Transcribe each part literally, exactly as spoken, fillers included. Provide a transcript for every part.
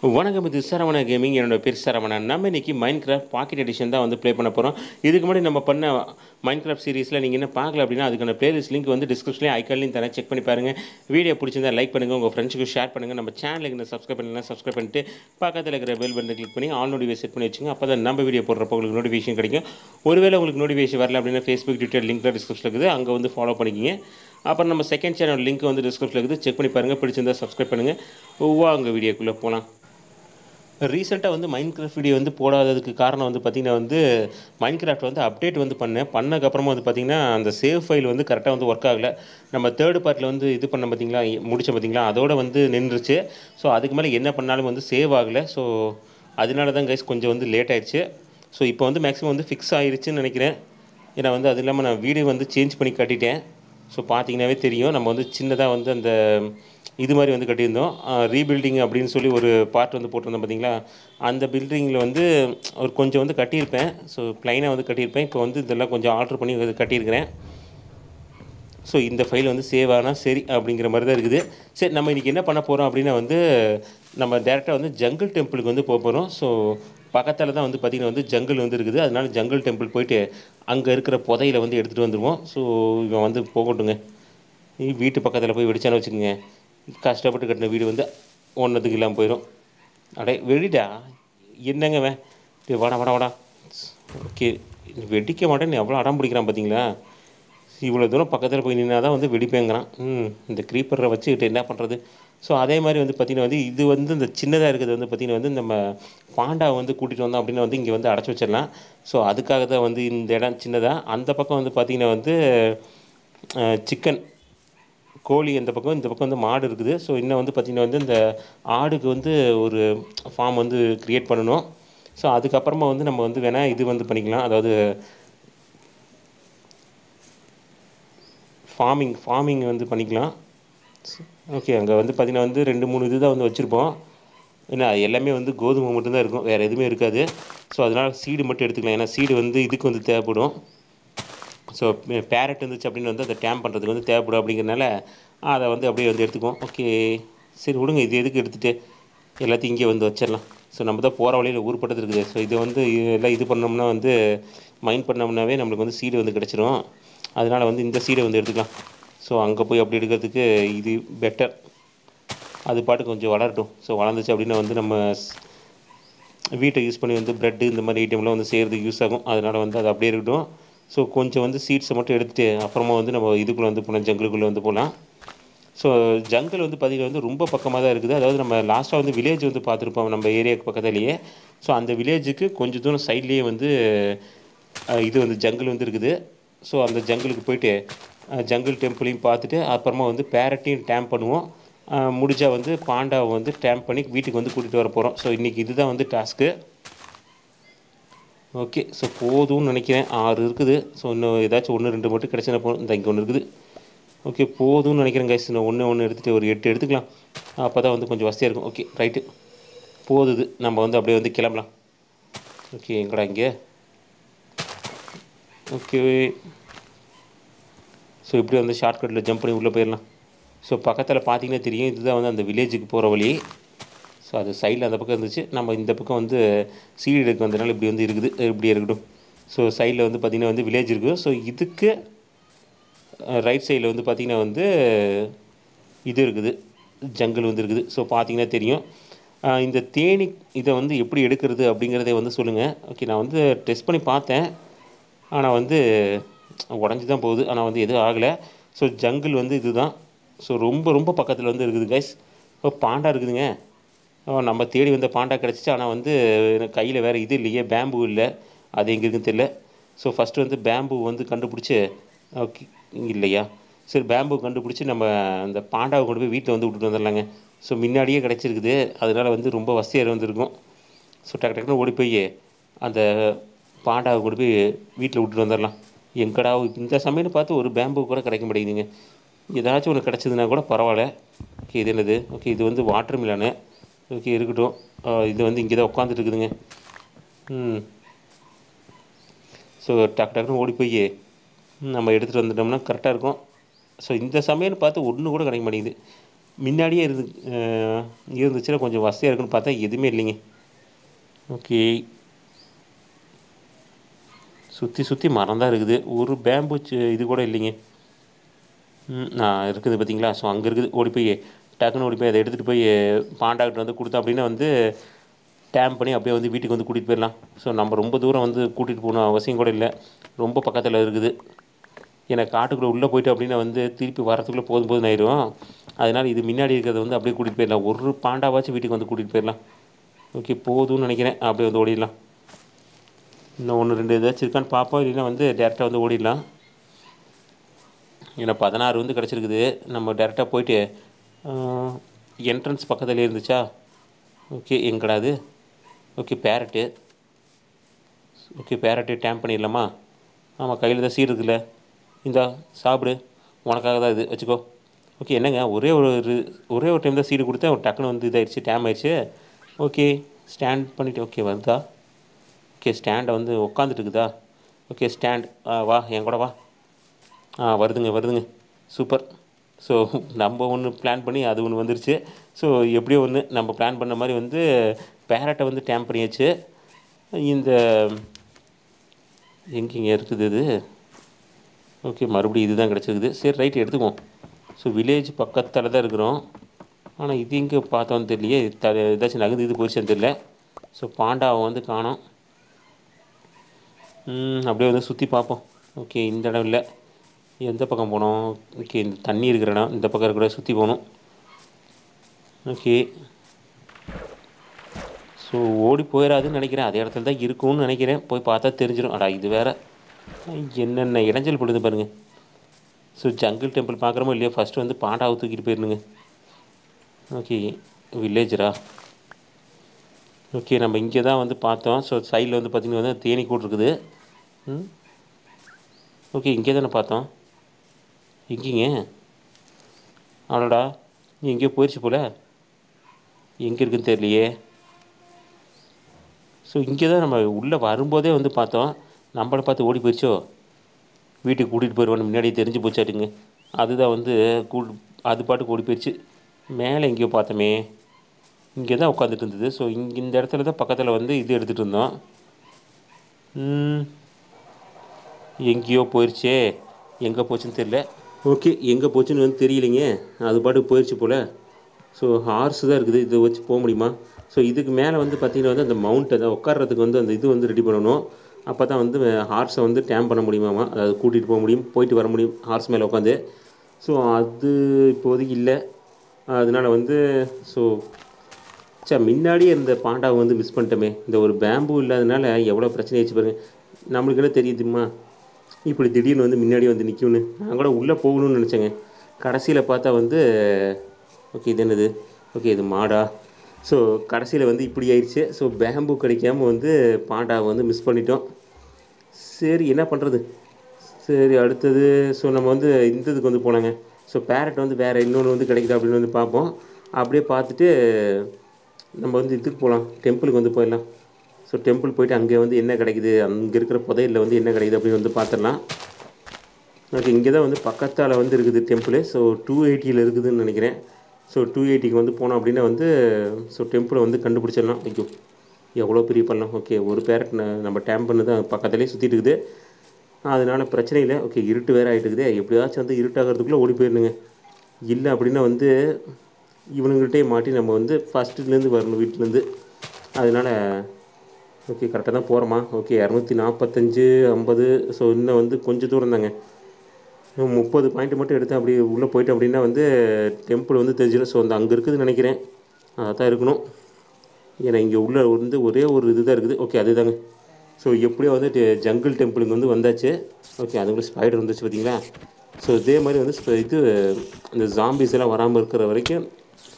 வணக்கம், இது சரவணா கேமிங். என்னோட பேர் சரவணா. நம்ம இன்னைக்கு மைன்கிராஃப்ட் பாக்கெட் எடிஷன் தான் வந்து ப்ளே பண்ண போகிறோம். இதுக்கு முன்னாடி நம்ம பண்ண மைன்கிராஃப்ட் சீரிஸில் நீங்கள் என்ன பார்க்கல அப்படின்னா அதுக்கான பிளேலிஸ்ட் லிங்க் வந்து டிஸ்கிரிப்ஷன்லேயும் ஐக்கான்லையும் தரேன், செக் பண்ணி பாருங்கள். வீடியோ பிடிச்சிருந்தா லைக் பண்ணுங்கள், உங்கள் ஃப்ரெண்ட்ஸுக்கு ஷேர் பண்ணுங்கள். நம்ம சேனலுக்கு என்ன சப்ஸ்கிரைப் பண்ணலாம், சப்ஸ்கிரைப் பண்ணிட்டு பக்கத்தில் இருக்கிற பெல் பட்டனை கிளிக் பண்ணி ஆல் நோட்டிஃபிகேஷன் செட் பண்ணி வச்சுங்க. அப்போ தான் நம்ம வீடியோ போடுறப்போ உங்களுக்கு நோட்டிஃபிகேஷன் கிடைக்கும். ஒருவேளை உங்களுக்கு நோட்டிஃபிகேஷன் வரல அப்படின்னா ஃபேஸ்புக், ட்விட்டர் லிங்க்கில் டிஸ்கிரிப்ஷனில் இருக்குது, அங்கே வந்து ஃபாலோ பண்ணிக்கிங்க. அப்புறம் நம்ம செகண்ட் சேனல் லிங்க் வந்து டிஸ்கிரிப்ஷனில் இருக்குது, செக் பண்ணி பாருங்கள். பிடிச்சிருந்தா சப்ஸ்கிரைப் பண்ணுங்கள். வாங்க வீடியோக்குள்ளே போகலாம். ரீசெண்டாக வந்து மைன்கிராஃப்ட் வீடியோ வந்து போடாததுக்கு காரணம் வந்து பார்த்திங்கன்னா வந்து மைன்கிராஃப்ட் வந்து அப்டேட் வந்து பண்ணேன். பண்ணதுக்கப்புறமா வந்து பார்த்திங்கன்னா அந்த சேவ் ஃபைல் வந்து கரெக்டாக வந்து ஒர்க் ஆகலை. நம்ம தேர்ட் பார்ட்டில் வந்து இது பண்ண பார்த்திங்களா, முடித்தோம் பார்த்திங்களா, அதோடு வந்து நின்றுச்சு. ஸோ அதுக்கு மேலே என்ன பண்ணாலும் வந்து சேவ் ஆகலை. ஸோ அதனால தான் கைஸ் கொஞ்சம் வந்து லேட் ஆகிடுச்சு. ஸோ இப்போ வந்து மேக்ஸிமம் வந்து ஃபிக்ஸ் ஆகிருச்சுன்னு நினைக்கிறேன். ஏன்னா வந்து அது இல்லாமல் நான் வீடியோ வந்து சேஞ்ச் பண்ணி கட்டிட்டேன். ஸோ பார்த்தீங்கன்னாவே தெரியும், நம்ம வந்து சின்னதாக வந்து அந்த இது மாதிரி வந்து கட்டியிருந்தோம். ரீபில்டிங் அப்படின்னு சொல்லி ஒரு பார்ட் வந்து போட்டிருந்தோம் பார்த்தீங்களா, அந்த பில்டிங்கில் வந்து ஒரு கொஞ்சம் வந்து கட்டியிருப்பேன். ஸோ ப்ளைனாக வந்து கட்டியிருப்பேன். இப்போ வந்து இதெல்லாம் கொஞ்சம் ஆல்ட்ரு பண்ணி கட்டியிருக்கிறேன். ஸோ இந்த ஃபைல் வந்து சேவ் ஆனால் சரி அப்படிங்கிற மாதிரி தான் இருக்குது. சரி, நம்ம இன்றைக்கி என்ன பண்ண போகிறோம் அப்படின்னா வந்து நம்ம டேரெக்டாக வந்து ஜங்கிள் டெம்பிளுக்கு வந்து போக போகிறோம். ஸோ பக்கத்தில் தான் வந்து பார்த்திங்கன்னா வந்து ஜங்கிள் வந்து இருக்குது. அதனால ஜங்கிள் டெம்பிள் போயிட்டு அங்கே இருக்கிற புதையில வந்து எடுத்துகிட்டு வந்துடுவோம். ஸோ இவன் வந்து போகட்டுங்க. வீட்டு பக்கத்தில் போய் வெடிச்சானு வச்சுக்கோங்க, கஷ்டப்பட்டு கட்டின வீடு வந்து ஒன்றத்துக்கு இல்லாமல் போயிடும். அடே வெடிடா, என்னங்க வே வாடா வாடா வாடா. ஓகே, வெடிக்க மாட்டேன்னு எவ்வளோ அடம் பிடிக்கிறான் பார்த்தீங்களா. இவ்வளோ தூரம் பக்கத்தில் போய் நின்னா தான் வந்து வெடிப்பேங்கிறான். ம் இந்த க்ரீப்பரை வச்சுக்கிட்டு என்ன பண்ணுறது. ஸோ அதே மாதிரி வந்து பார்த்திங்கன்னா வந்து இது வந்து இந்த சின்னதாக இருக்கிறது வந்து பார்த்திங்கன்னா வந்து நம்ம பாண்டாவை வந்து கூட்டிகிட்டு வந்தோம் அப்படின்னா வந்து இங்கே வந்து அடைச்சி வச்சிடலாம். ஸோ அதுக்காக தான் வந்து இந்த இடம் சின்னதாக. அந்த பக்கம் வந்து பார்த்திங்கன்னா வந்து சிக்கன் கோழி, அந்த பக்கம் இந்த பக்கம் வந்து மாடு இருக்குது. ஸோ இன்னும் வந்து பார்த்திங்கன்னா வந்து இந்த ஆடுக்கு வந்து ஒரு ஃபார்ம் வந்து க்ரியேட் பண்ணணும். ஸோ அதுக்கப்புறமா வந்து நம்ம வந்து வேணால் இது வந்து பண்ணிக்கலாம், அதாவது ஃபார்மிங் ஃபார்மிங் வந்து பண்ணிக்கலாம். ஓகே, அங்கே வந்து பார்த்திங்கன்னா வந்து ரெண்டு மூணு இது தான் வந்து வச்சுருப்போம். ஏன்னா எல்லாமே வந்து கோதுமை மட்டும்தான் இருக்கும், வேறு எதுவுமே இருக்காது. ஸோ அதனால் சீடு மட்டும் எடுத்துக்கலாம். ஏன்னா சீடு வந்து இதுக்கு வந்து தேவைப்படும். ஸோ பேரட் இருந்துச்சு அப்படின்னு வந்து அதை டேம் பண்ணுறதுக்கு வந்து தேவைப்படும். அப்படிங்கிறனால அதை வந்து அப்படியே வந்து எடுத்துக்குவோம். ஓகே சரி விடுங்க, இது எதுக்கு எடுத்துகிட்டு எல்லாத்தையும் இங்கே வந்து வச்சிடலாம். ஸோ நம்ம தான் போகிற வழியில் ஊர்பட்டது இருக்குது. ஸோ இதை வந்து எல்லாம் இது பண்ணோம்னா வந்து மைண்ட் பண்ணோம்னாவே நம்மளுக்கு வந்து சீடு வந்து கிடச்சிரும். அதனால் வந்து இந்த சீடை வந்து எடுத்துக்கலாம். ஸோ அங்கே போய் அப்படி எடுக்கிறதுக்கு இது பெட்டர். அது பாட்டு கொஞ்சம் வளரட்டும். ஸோ வளர்ந்துச்சு அப்படின்னா வந்து நம்ம வீட்டை யூஸ் பண்ணி வந்து ப்ரெட்டு இந்த மாதிரி ஐட்டம்லாம் வந்து செய்கிறதுக்கு யூஸ் ஆகும். அதனால் வந்து அது அப்படியே இருக்கட்டும். ஸோ கொஞ்சம் வந்து சீட்ஸை மட்டும் எடுத்துகிட்டு அப்புறமா வந்து நம்ம இதுக்குள்ளே வந்து போகலாம், ஜங்கிளுக்குள்ளே வந்து போகலாம். ஸோ ஜங்கிள் வந்து பார்த்திங்கன்னா வந்து ரொம்ப பக்கமாக தான் இருக்குது. அதாவது நம்ம லாஸ்ட்டாக வந்து வில்லேஜ் வந்து பார்த்துருப்போம் நம்ம ஏரியாவுக்கு பக்கத்துலேயே. ஸோ அந்த வில்லேஜுக்கு கொஞ்சம் தூரம் சைட்லேயே வந்து இது வந்து ஜங்கிள் வந்து இருக்குது. ஸோ அந்த ஜங்கிளுக்கு போயிட்டு ஜங்கிள் டெம்பிளையும் பார்த்துட்டு அப்புறமா வந்து பேரட்டையும் டேம் பண்ணுவோம். முடிஞ்சால் வந்து பாண்டாவை வந்து டேம் பண்ணி வீட்டுக்கு வந்து கூட்டிகிட்டு வர போகிறோம். ஸோ இன்றைக்கி இதுதான் வந்து டாஸ்க்கு. ஓகே, ஸோ போதும்னு நினைக்கிறேன். ஆறு இருக்குது. ஸோ இன்னும் ஏதாச்சும் ஒன்று ரெண்டு மட்டும் கிடச்சினா போதும். இந்த இங்கே ஒன்று இருக்குது. ஓகே போதும்னு நினைக்கிறேன் கைஸ். இன்னும் ஒன்று ஒன்று எடுத்துகிட்டு ஒரு எட்டு எடுத்துக்கலாம். அப்போ தான் வந்து கொஞ்சம் வசதியாக இருக்கும். ஓகே ரைட்டு, போதுது. நம்ம வந்து அப்படியே வந்து கிளம்பலாம். ஓகே எங்கடா இங்கே. ஓகே, ஸோ இப்படி வந்து ஷார்ட்கட்டில் ஜம்ப் பண்ணி உள்ளே போயிடலாம். ஸோ பக்கத்தில் பார்த்தீங்கன்னா தெரியும், இதுதான் வந்து அந்த வில்லேஜுக்கு போகிற வழி. ஸோ அது சைடில் அந்த பக்கம் இருந்துச்சு, நம்ம இந்த பக்கம் வந்து சீடு எடுக்க வந்ததுனால இப்படி வந்து இருக்குது. இப்படி இருக்கட்டும். ஸோ சைடில் வந்து பார்த்திங்கன்னா வந்து வில்லேஜ் இருக்குது. ஸோ இதுக்கு ரைட் சைடில் வந்து பார்த்திங்கன்னா வந்து இது இருக்குது, ஜங்கிள் வந்து இருக்குது. ஸோ பார்த்திங்கன்னா தெரியும். இந்த தேனி இதை வந்து எப்படி எடுக்கிறது அப்படிங்கிறதே வந்து சொல்லுங்கள். ஓகே, நான் வந்து டெஸ்ட் பண்ணி பார்த்தேன், ஆனால் வந்து உடஞ்சி தான் போகுது. ஆனால் வந்து எதுவும் ஆகலை. ஸோ ஜங்கிள் வந்து இது தான். ஸோ ரொம்ப ரொம்ப பக்கத்தில் வந்து இருக்குது கைஸ். ஓ பாண்டா இருக்குதுங்க. நம்ம தேடி வந்த பாண்டா கிடச்சிச்சு. ஆனால் வந்து எனக்கு கையில் வேறு இது இல்லையே, பேம்பு இல்லை. அது எங்கே இருக்குன்னு தெரியல. ஸோ ஃபஸ்ட்டு வந்து பேம்பு வந்து கண்டுபிடிச்சி, ஓகே இல்லையா, சரி பேம்பு கண்டுபிடிச்சி நம்ம அந்த பாண்டாவை கொண்டு போய் வீட்டில் வந்து விட்டுட்டு வந்துடலாங்க. ஸோ முன்னாடியே கிடச்சிருக்குது. அதனால் வந்து ரொம்ப வசதியாக வந்துருக்கும். ஸோ டக்கு டக்குன்னு ஓடி போய் அந்த பாண்டாவை கொண்டு போய் வீட்டில் விட்டுட்டு வந்துடலாம். எங்கடா இந்த சமயம் பார்த்து ஒரு பேம்பு கூட கிடைக்க மாட்டேங்குதுங்க. ஏதாச்சும் ஒன்று கிடச்சிதுன்னா கூட பரவாயில்ல. ஓகே இது என்னது. ஓகே இது வந்து வாட்டர் மிலானு. ஓகே இருக்கட்டும். இது வந்து இங்கே தான் உட்காந்துட்டு இருக்குதுங்க. ம் ஸோ டக்கு டக்குன்னு ஓடி போய் நம்ம எடுத்துகிட்டு வந்துட்டோம்னா கரெக்டாக இருக்கும். ஸோ இந்த சமையல் பார்த்து ஒன்று கூட கிடைக்க மாட்டேங்குது. முன்னாடியே இருந்து இருந்துச்சுன்னா கொஞ்சம் வசதியாக இருக்குன்னு பார்த்தா எதுவுமே இல்லைங்க. ஓகே, சுற்றி சுற்றி மரம் தான் இருக்குது, ஒரு பேம்பு இது கூட இல்லைங்க. ம் நான் இருக்குது பார்த்தீங்களா? ஸோ அங்கே இருக்குது, ஓடி போய் டக்குன்னு ஓடி போய் அதை எடுத்துகிட்டு போய் பாண்டாக்கிட்ட வந்து கொடுத்தோம் அப்படின்னா வந்து டேம் பண்ணி அப்படியே வந்து வீட்டுக்கு வந்து கூட்டிகிட்டு போயிடலாம். ஸோ நம்ம ரொம்ப தூரம் வந்து கூட்டிகிட்டு போகணும் அவசியம் கூட இல்லை, ரொம்ப பக்கத்தில் இருக்குது. ஏன்னா காட்டுக்குள்ளே உள்ளே போய்ட்டு அப்படின்னா வந்து திருப்பி வரத்துக்குள்ளே போதும் போதும் ஆயிடும். அதனால் இது முன்னாடி இருக்கிறத வந்து அப்படியே கூட்டிகிட்டு போயிடலாம், ஒரு பாண்டாவாச்சும் வீட்டுக்கு வந்து கூட்டிகிட்டு போயிடலாம். ஓகே, போதும்னு நினைக்கிறேன், அப்படியே வந்து ஓடிடலாம். இன்னும் ஒன்று ரெண்டு ஏதாச்சும் இருக்கான்னு பார்ப்போம், இல்லைன்னா வந்து டேரெக்டாக வந்து ஓடிடலாம். ஏன்னா பதினாறு வந்து கிடச்சிருக்குது, நம்ம டேரெக்டாக போயிட்டு என்ட்ரன்ஸ் பக்கத்தில் இருந்துச்சா. ஓகே, எங்கடா அது? Okay, parrot. Okay, parrot tame பண்ணிடலாமா? ஆமாம், கையில் தான் சீடு இருக்குல்ல, இந்தா சாப்பிடு, உனக்காக தான் இது, வச்சுக்கோ. ஓகே, என்னங்க ஒரே ஒரு ஒரே ஒரு டைம் தான் சீடு கொடுத்தேன், டக்குன்னு வந்து இதாகிடுச்சு, டேம் ஆயிடுச்சு. ஓகே, ஸ்டாண்ட் பண்ணிவிட்டு ஓகே வருதா? ஓகே, ஸ்டாண்டை வந்து உட்காந்துட்டு இருக்குதா? ஓகே, ஸ்டாண்ட் ஆ வா, என் கூட வா. ஆ வருதுங்க வருதுங்க, சூப்பர். ஸோ நம்ம ஒன்று பிளான் பண்ணி அது ஒன்று வந்துருச்சு. ஸோ எப்படியோ ஒன்று நம்ம பிளான் பண்ண மாதிரி வந்து பேரட்டை வந்து டேம் பண்ணியாச்சு. இந்த எங்கேங்க இருக்குது இது? ஓகே, மறுபடியும் இது தான் கிடச்சிருக்குது. சரி, ரைட்டு எடுத்துக்குவோம். ஸோ வில்லேஜ் பக்கத்தில் தான் இருக்கிறோம், ஆனால் இது எங்கே பார்த்தோன்னு தெரியலையே, த ஏதாச்சும் நகுந்து இது போயிடுச்சுன்னு தெரியல. ஸோ பாண்டாவை வந்து காணோம். அப்படியே வந்து சுற்றி பார்ப்போம். ஓகே, இந்த இடம் இல்லை, எந்த பக்கம் போனோம்? ஓகே, இந்த தண்ணி இருக்கிற இடம் இந்த பக்கம் இருக்கிற சுற்றி போகணும். ஓகே, ஸோ ஓடி போயிடாதுன்னு நினைக்கிறேன், அதே இடத்துல தான் இருக்கும்னு நினைக்கிறேன், போய் பார்த்தா தெரிஞ்சிடும். அடா இது வேறு என்னென்ன இடைஞ்சல் படுது பாருங்கள். ஸோ ஜங்கிள் டெம்பிள் பார்க்குறோமோ இல்லையோ, ஃபஸ்ட்டு வந்து பாண்டாவை தூக்கிட்டு போயிடணுங்க. ஓகே, வில்லேஜரா? ஓகே, நம்ம இங்கே தான் வந்து பார்த்தோம். ஸோ சைடில் வந்து பார்த்திங்கன்னா வந்து தேனி கூடு இருக்குது. ம் ஓகே, இங்கே தானே பார்த்தோம், எங்கேங்க? அவ்வளோடா, எங்கேயோ போயிடுச்சு போல், எங்கே இருக்குதுன்னு தெரியலையே. ஸோ இங்கே தான் நம்ம உள்ளே வரும்போதே வந்து பார்த்தோம், நம்மளை பார்த்து ஓடி போயிடுச்சோ, வீட்டுக்கு கூட்டிகிட்டு போயிடுவோன்னு முன்னாடியே தெரிஞ்சு போச்சாட்டுங்க. அதுதான் வந்து கூ அது பாட்டுக்கு ஓடி போயிடுச்சு. மேலே எங்கேயோ பார்த்தோமே, இங்கே தான் உட்காந்துட்டு இருந்தது. ஸோ இங்கே இந்த இடத்துல தான் பக்கத்தில் வந்து இது எடுத்துகிட்டு இருந்தோம். எங்கேயோ போயிடுச்சே, எங்கே போச்சுன்னு தெரியல. ஓகே, எங்கே போச்சுன்னு வந்து தெரியலைங்க, அது பாட்டுக்கு போயிடுச்சு போல். ஸோ ஹார்ஸ் தான் இருக்குது, இதை வச்சு போக முடியுமா? ஸோ இதுக்கு மேலே வந்து பார்த்திங்கன்னா வந்து அந்த மவுண்ட் அதை உட்கார்றதுக்கு வந்து அந்த இது வந்து ரெடி பண்ணணும். அப்போ தான் வந்து ஹார்ஸை வந்து டேம் பண்ண முடியுமாமா, அதாவது கூட்டிகிட்டு போக முடியும், போயிட்டு வர முடியும் ஹார்ஸ் மேலே உட்காந்து. ஸோ அது இப்போதைக்கு இல்லை, அதனால் வந்து ஸோ சே முன்னாடியே இந்த பாண்டாவை வந்து மிஸ் பண்ணிட்டோமே. இந்த ஒரு பேம்பு இல்லாதனால எவ்வளோ பிரச்சனை ஆயிடுச்சு பாருங்கள். நம்மளுக்கு என்ன தெரியுதுமா, இப்படி திடீர்னு வந்து முன்னாடியே வந்து நிற்கும்னு. நான் கூட உள்ளே போகணும்னு நினச்சேங்க, கடைசியில் பார்த்தா வந்து ஓகே இது என்னது? ஓகே, இது மாடா? ஸோ கடைசியில் வந்து இப்படி ஆயிடுச்சு. ஸோ பேம்பு கிடைக்காமல் வந்து பாண்டாவை வந்து மிஸ் பண்ணிட்டோம். சரி, என்ன பண்ணுறது? சரி, அடுத்தது ஸோ நம்ம வந்து இந்த இதுக்கு வந்து போனாங்க. ஸோ பேரட் வந்து வேறு இன்னொன்று வந்து கிடைக்குது அப்படின்னு வந்து பார்ப்போம். அப்படியே பார்த்துட்டு நம்ம வந்து இதுக்கு போகலாம், டெம்பிளுக்கு வந்து போயிடலாம். ஸோ டெம்பிள் போயிட்டு அங்கே வந்து என்ன கிடைக்குது, அங்கே இருக்கிற புதையலில் வந்து என்ன கிடைக்குது அப்படின்னு வந்து பார்த்துடலாம். ஓகே, இங்கே தான் வந்து பக்கத்தால் வந்து இருக்குது டெம்பிள். ஸோ டூ எயிட்டியில் இருக்குதுன்னு நினைக்கிறேன். ஸோ டூ எயிட்டிக்கு வந்து போனோம் அப்படின்னா வந்து ஸோ டெம்பிளை வந்து கண்டுபிடிச்சிடலாம். ஐயோ எவ்வளோ பெரிய பள்ளம். ஓகே, ஒரு பேரட் நம்ம டேம் பண்ணு தான் பக்கத்துலேயே சுற்றிட்டு இருக்குது, அதனால் பிரச்சனை இல்லை. ஓகே, இருட்டு வேறு ஆகிட்டு இருக்குது, எப்படியாச்சும் வந்து இருட்டாகிறதுக்குள்ளே ஓடி போயிடணுங்க. இல்லை அப்படின்னா வந்து இவனுங்கள்ட்டே மாட்டி நம்ம வந்து ஃபஸ்ட்டுலேருந்து வரணும் வீட்டிலேருந்து. அதனால் ஓகே, கரெக்டாக தான் போகிறோமா? ஓகே, இரநூத்தி நாற்பத்தஞ்சு ஐம்பது. ஸோ இன்னும் வந்து கொஞ்சம் தூரம் தாங்க, முப்பது பாயிண்ட் மட்டும் எடுத்து அப்படி உள்ளே போய்ட்டு அப்படின்னா வந்து டெம்பிள் வந்து தெரிஞ்சிடும். ஸோ அந்த அங்கே இருக்குதுன்னு நினைக்கிறேன், அதை தான் இருக்கணும். ஏன்னா இங்கே உள்ளே வந்து ஒரே ஒரு இது தான் இருக்குது. ஓகே, அது தாங்க. ஸோ எப்படியோ வந்து ஜங்கிள் டெம்பிளுக்கு வந்து வந்தாச்சு. ஓகே, அதுக்குள்ளே ஸ்பைடர் வந்துச்சு பார்த்தீங்களா? ஸோ இதே மாதிரி வந்து இது இந்த ஜாம்பிஸ் எல்லாம் வராமல் இருக்கிற வரைக்கும்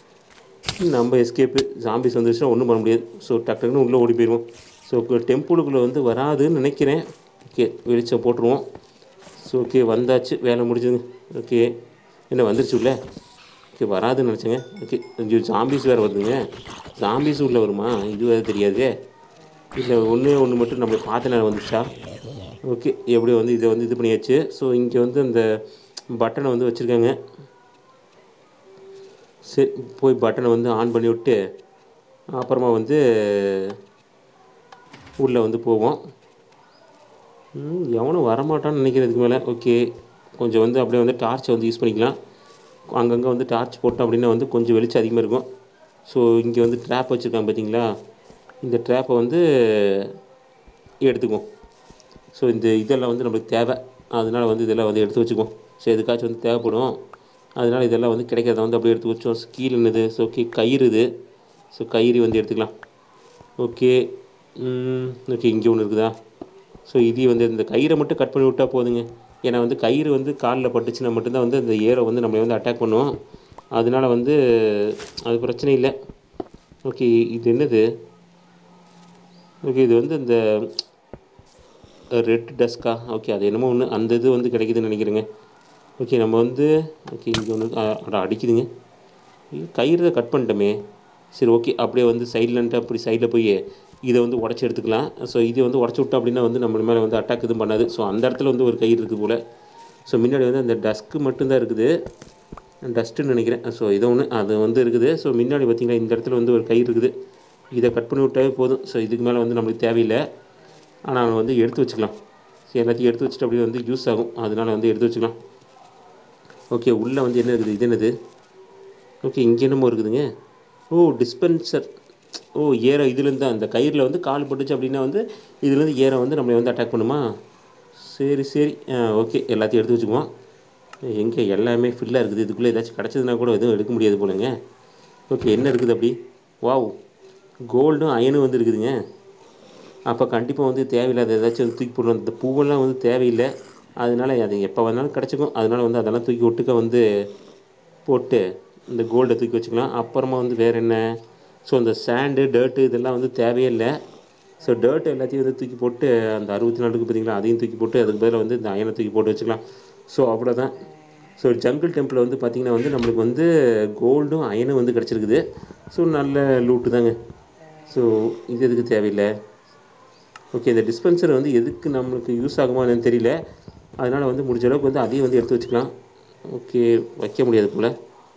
நம்ம எஸ்கேப்பு. ஜாம்பிஸ் வந்துச்சுன்னா ஒன்றும் பண்ண முடியாது. ஸோ டக்குன்னு உள்ளே ஓடி போயிடுவோம். ஸோ டெம்பிளுக்குள்ளே வந்து வராதுன்னு நினைக்கிறேன். ஓகே, வெளிச்சம் போட்டுருவோம். ஸோ ஓகே, வந்தாச்சு, வேலை முடிஞ்சுங்க. ஓகே, என்ன வந்துருச்சு உள்ள? ஓகே, வராதுன்னு நினச்சேங்க. ஓகே, கொஞ்சம் ஜாம்பிஸ் வேறு வருதுங்க. ஜாம்பிஸ் உள்ளே வருமா? இது வேறு தெரியாது. இல்லை ஒன்றே ஒன்று மட்டும் நம்மளை பார்த்த நேரம் வந்துச்சா? ஓகே, எப்படியோ வந்து இதை வந்து இது பண்ணியாச்சு. ஸோ இங்கே வந்து அந்த பட்டனை வந்து வச்சுருக்காங்க. சரி போய் பட்டனை வந்து ஆன் பண்ணி விட்டு அப்புறமா வந்து உள்ளே வந்து போவோம். எவனும் வரமாட்டான்னு நினைக்கிறதுக்கு மேலே. ஓகே கொஞ்சம் வந்து அப்படியே வந்து டார்ச்சை வந்து யூஸ் பண்ணிக்கலாம். அங்கங்கே வந்து டார்ச் போட்டோம் அப்படின்னா வந்து கொஞ்சம் வெளிச்சம் அதிகமாக இருக்கும். ஸோ இங்கே வந்து ட்ராப் வச்சுருக்காங்க பார்த்தீங்களா, இந்த ட்ராப்பை வந்து எடுத்துக்குவோம். ஸோ இந்த இதெல்லாம் வந்து நம்மளுக்கு தேவை, அதனால் வந்து இதெல்லாம் வந்து எடுத்து வச்சுக்குவோம். ஸோ எதுக்காச்சும் வந்து தேவைப்படும், அதனால் இதெல்லாம் வந்து கிடைக்கிறத வந்து அப்படியே எடுத்து வச்சோம். கீழே என்னது, ஸோ ஓகே கயிறு இது. ஸோ கயிறு வந்து எடுத்துக்கலாம். ஓகே ஓகே இங்கே ஒன்று இருக்குதா. ஸோ இது வந்து இந்த கயிறை மட்டும் கட் பண்ணி விட்டால் போதுங்க. ஏன்னா வந்து கயிறு வந்து காலில் பட்டுச்சுன்னா மட்டும்தான் வந்து அந்த ஏரை வந்து நம்மளை வந்து அட்டாக் பண்ணுவோம். அதனால் வந்து அது பிரச்சனை இல்லை. ஓகே இது என்னது, ஓகே இது வந்து இந்த ரெட் டஸ்கா, ஓகே அது என்னமோ ஒன்று அந்த இது வந்து கிடைக்குதுன்னு நினைக்கிறேங்க. ஓகே நம்ம வந்து ஓகே இங்கே ஒன்று அட அடிக்குதுங்க. கயிறு கட் பண்ணிட்டோமே. சரி ஓகே அப்படியே வந்து சைட்லன்ட்டு அப்படி சைடில் போய் இதை வந்து உடச்சி எடுத்துக்கலாம். ஸோ இதை வந்து உடச்சி விட்டோம் அப்படின்னா வந்து நம்ம மேலே வந்து அட்டாக் எதுவும் பண்ணாது. ஸோ அந்த இடத்துல வந்து ஒரு கயிறு இருக்குது போல். ஸோ முன்னாடி வந்து அந்த டஸ்க்கு மட்டும்தான் இருக்குது, டஸ்ட்டுன்னு நினைக்கிறேன். ஸோ இதை ஒன்று அது வந்து இருக்குது. ஸோ முன்னாடி பார்த்திங்கன்னா இந்த இடத்துல வந்து ஒரு கயிறு இருக்குது, இதை கட் பண்ணி விட்டாவே போதும். ஸோ இதுக்கு மேலே வந்து நம்மளுக்கு தேவையில்லை. ஆனால் வந்து எடுத்து வச்சுக்கலாம். ஸோ எல்லாத்தையும் எடுத்து வச்சுட்டு அப்படியே வந்து யூஸ் ஆகும், அதனால் வந்து எடுத்து வச்சுக்கலாம். ஓகே உள்ளே வந்து என்ன இருக்குது, இது என்னது, ஓகே இங்கே என்னமோ இருக்குதுங்க. ஓ டிஸ்பென்சர். ஓ ஏரை இதுலேருந்து தான் அந்த கயிறில் வந்து கால் பட்டுச்சு அப்படின்னா வந்து இதுலேருந்து ஏரை வந்து நம்மளை வந்து அட்டாக் பண்ணுமா. சரி சரி ஓகே எல்லாத்தையும் எடுத்து வச்சுக்குவோம். எங்கே எல்லாமே ஃபில்லாக இருக்குது, இதுக்குள்ளே ஏதாச்சும் கிடச்சதுன்னா கூட எதுவும் எடுக்க முடியாது போலங்க. ஓகே என்ன இருக்குது அப்படி, வாவ் கோல்டும் அயனும் வந்து இருக்குதுங்க. அப்போ கண்டிப்பாக வந்து தேவையில்லாத ஏதாச்சும் வந்து தூக்கி போடணும். இந்த பூவெல்லாம் வந்து தேவையில்லை, அதனால் அது எப்போ வேணாலும் கிடச்சிக்கும். அதனால் வந்து அதெல்லாம் தூக்கி ஒட்டுக்க வந்து போட்டு இந்த கோல்டை தூக்கி வச்சுக்கலாம். அப்புறமா வந்து வேறு என்ன, ஸோ இந்த சாண்டு டர்ட்டு இதெல்லாம் வந்து தேவையே இல்லை. ஸோ டர்ட்டு எல்லாத்தையும் வந்து தூக்கி போட்டு அந்த அறுபத்தி நாலுக்கு பார்த்தீங்களா அதையும் தூக்கி போட்டு அதுக்கு பதிலாக வந்து இந்த அயனை தூக்கி போட்டு வச்சுக்கலாம். ஸோ அவ்வளோதான். ஸோ ஜங்கிள் டெம்பிளில் வந்து பார்த்திங்கன்னா வந்து நம்மளுக்கு வந்து கோல்டும் அயனும் வந்து கிடச்சிருக்குது. ஸோ நல்ல லூட்டு தாங்க. ஸோ இது எதுக்கு தேவையில்லை. ஓகே இந்த டிஸ்பென்சர் வந்து எதுக்கு நம்மளுக்கு யூஸ் ஆகுமா என்னன்னு தெரியல, அதனால் வந்து முடிஞ்ச அளவுக்கு வந்து அதையும் வந்து எடுத்து வச்சுக்கலாம். ஓகே வைக்க முடியாது போல்,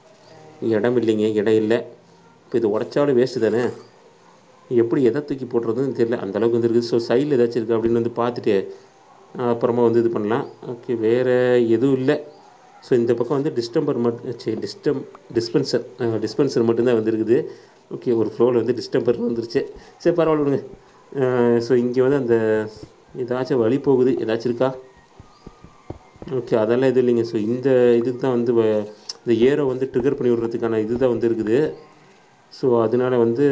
இடம் இல்லைங்க, இடம் இல்லை. இப்போ இது உடச்சாலும் வேஸ்ட்டு தானே, எப்படி எதை தூக்கி போடுறதுன்னு தெரியல, அந்தளவுக்கு வந்து இருக்குது. ஸோ சைடில் ஏதாச்சும் இருக்குது அப்படின்னு வந்து பார்த்துட்டு அப்புறமா வந்து இது பண்ணலாம். ஓகே வேறு எதுவும் இல்லை. ஸோ இந்த பக்கம் வந்து டிஸ்டம்பர் மட்டும் சரி டிஸ்டம் டிஸ்பென்சர் டிஸ்பென்சர் மட்டும்தான் வந்துருக்குது. ஓகே ஒரு ஃப்ளோவில் வந்து டிஸ்டம்பர் வந்துருச்சு. சரி பரவாயில்ல விடுங்க. ஸோ இங்கே வந்து அந்த ஏதாச்சும் வழி போகுது, ஏதாச்சும் இருக்கா. ஓகே அதெல்லாம் எதுவும் இல்லைங்க. ஸோ இந்த இதுக்கு தான் வந்து இந்த ஏரோ வந்து ட்ரிகர் பண்ணி விடுறதுக்கான இது தான் வந்து இருக்குது. ஸோ அதனால் வந்து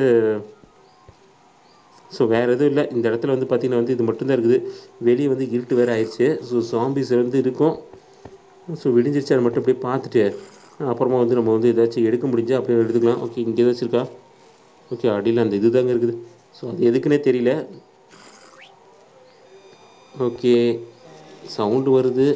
ஸோ வேறு எதுவும் இல்லை. இந்த இடத்துல வந்து பார்த்திங்கன்னா வந்து இது மட்டும்தான் இருக்குது. வெளியே வந்து இருட்டு வேறு ஆயிடுச்சு. ஸோ ஜாம்பிஸ் வந்து இருக்கும். ஸோ விடிஞ்சிருச்சு, அதை மட்டும் அப்படியே பார்த்துட்டு அப்புறமா வந்து நம்ம வந்து ஏதாச்சும் எடுக்க முடிஞ்சால் அப்படியே எடுத்துக்கலாம். ஓகே இங்கே ஏதாச்சும் இருக்கா. ஓகே அடியில் அந்த இது தாங்க இருக்குது. ஸோ அது எதுக்குன்னே தெரியல. ஓகே சவுண்டு வருது,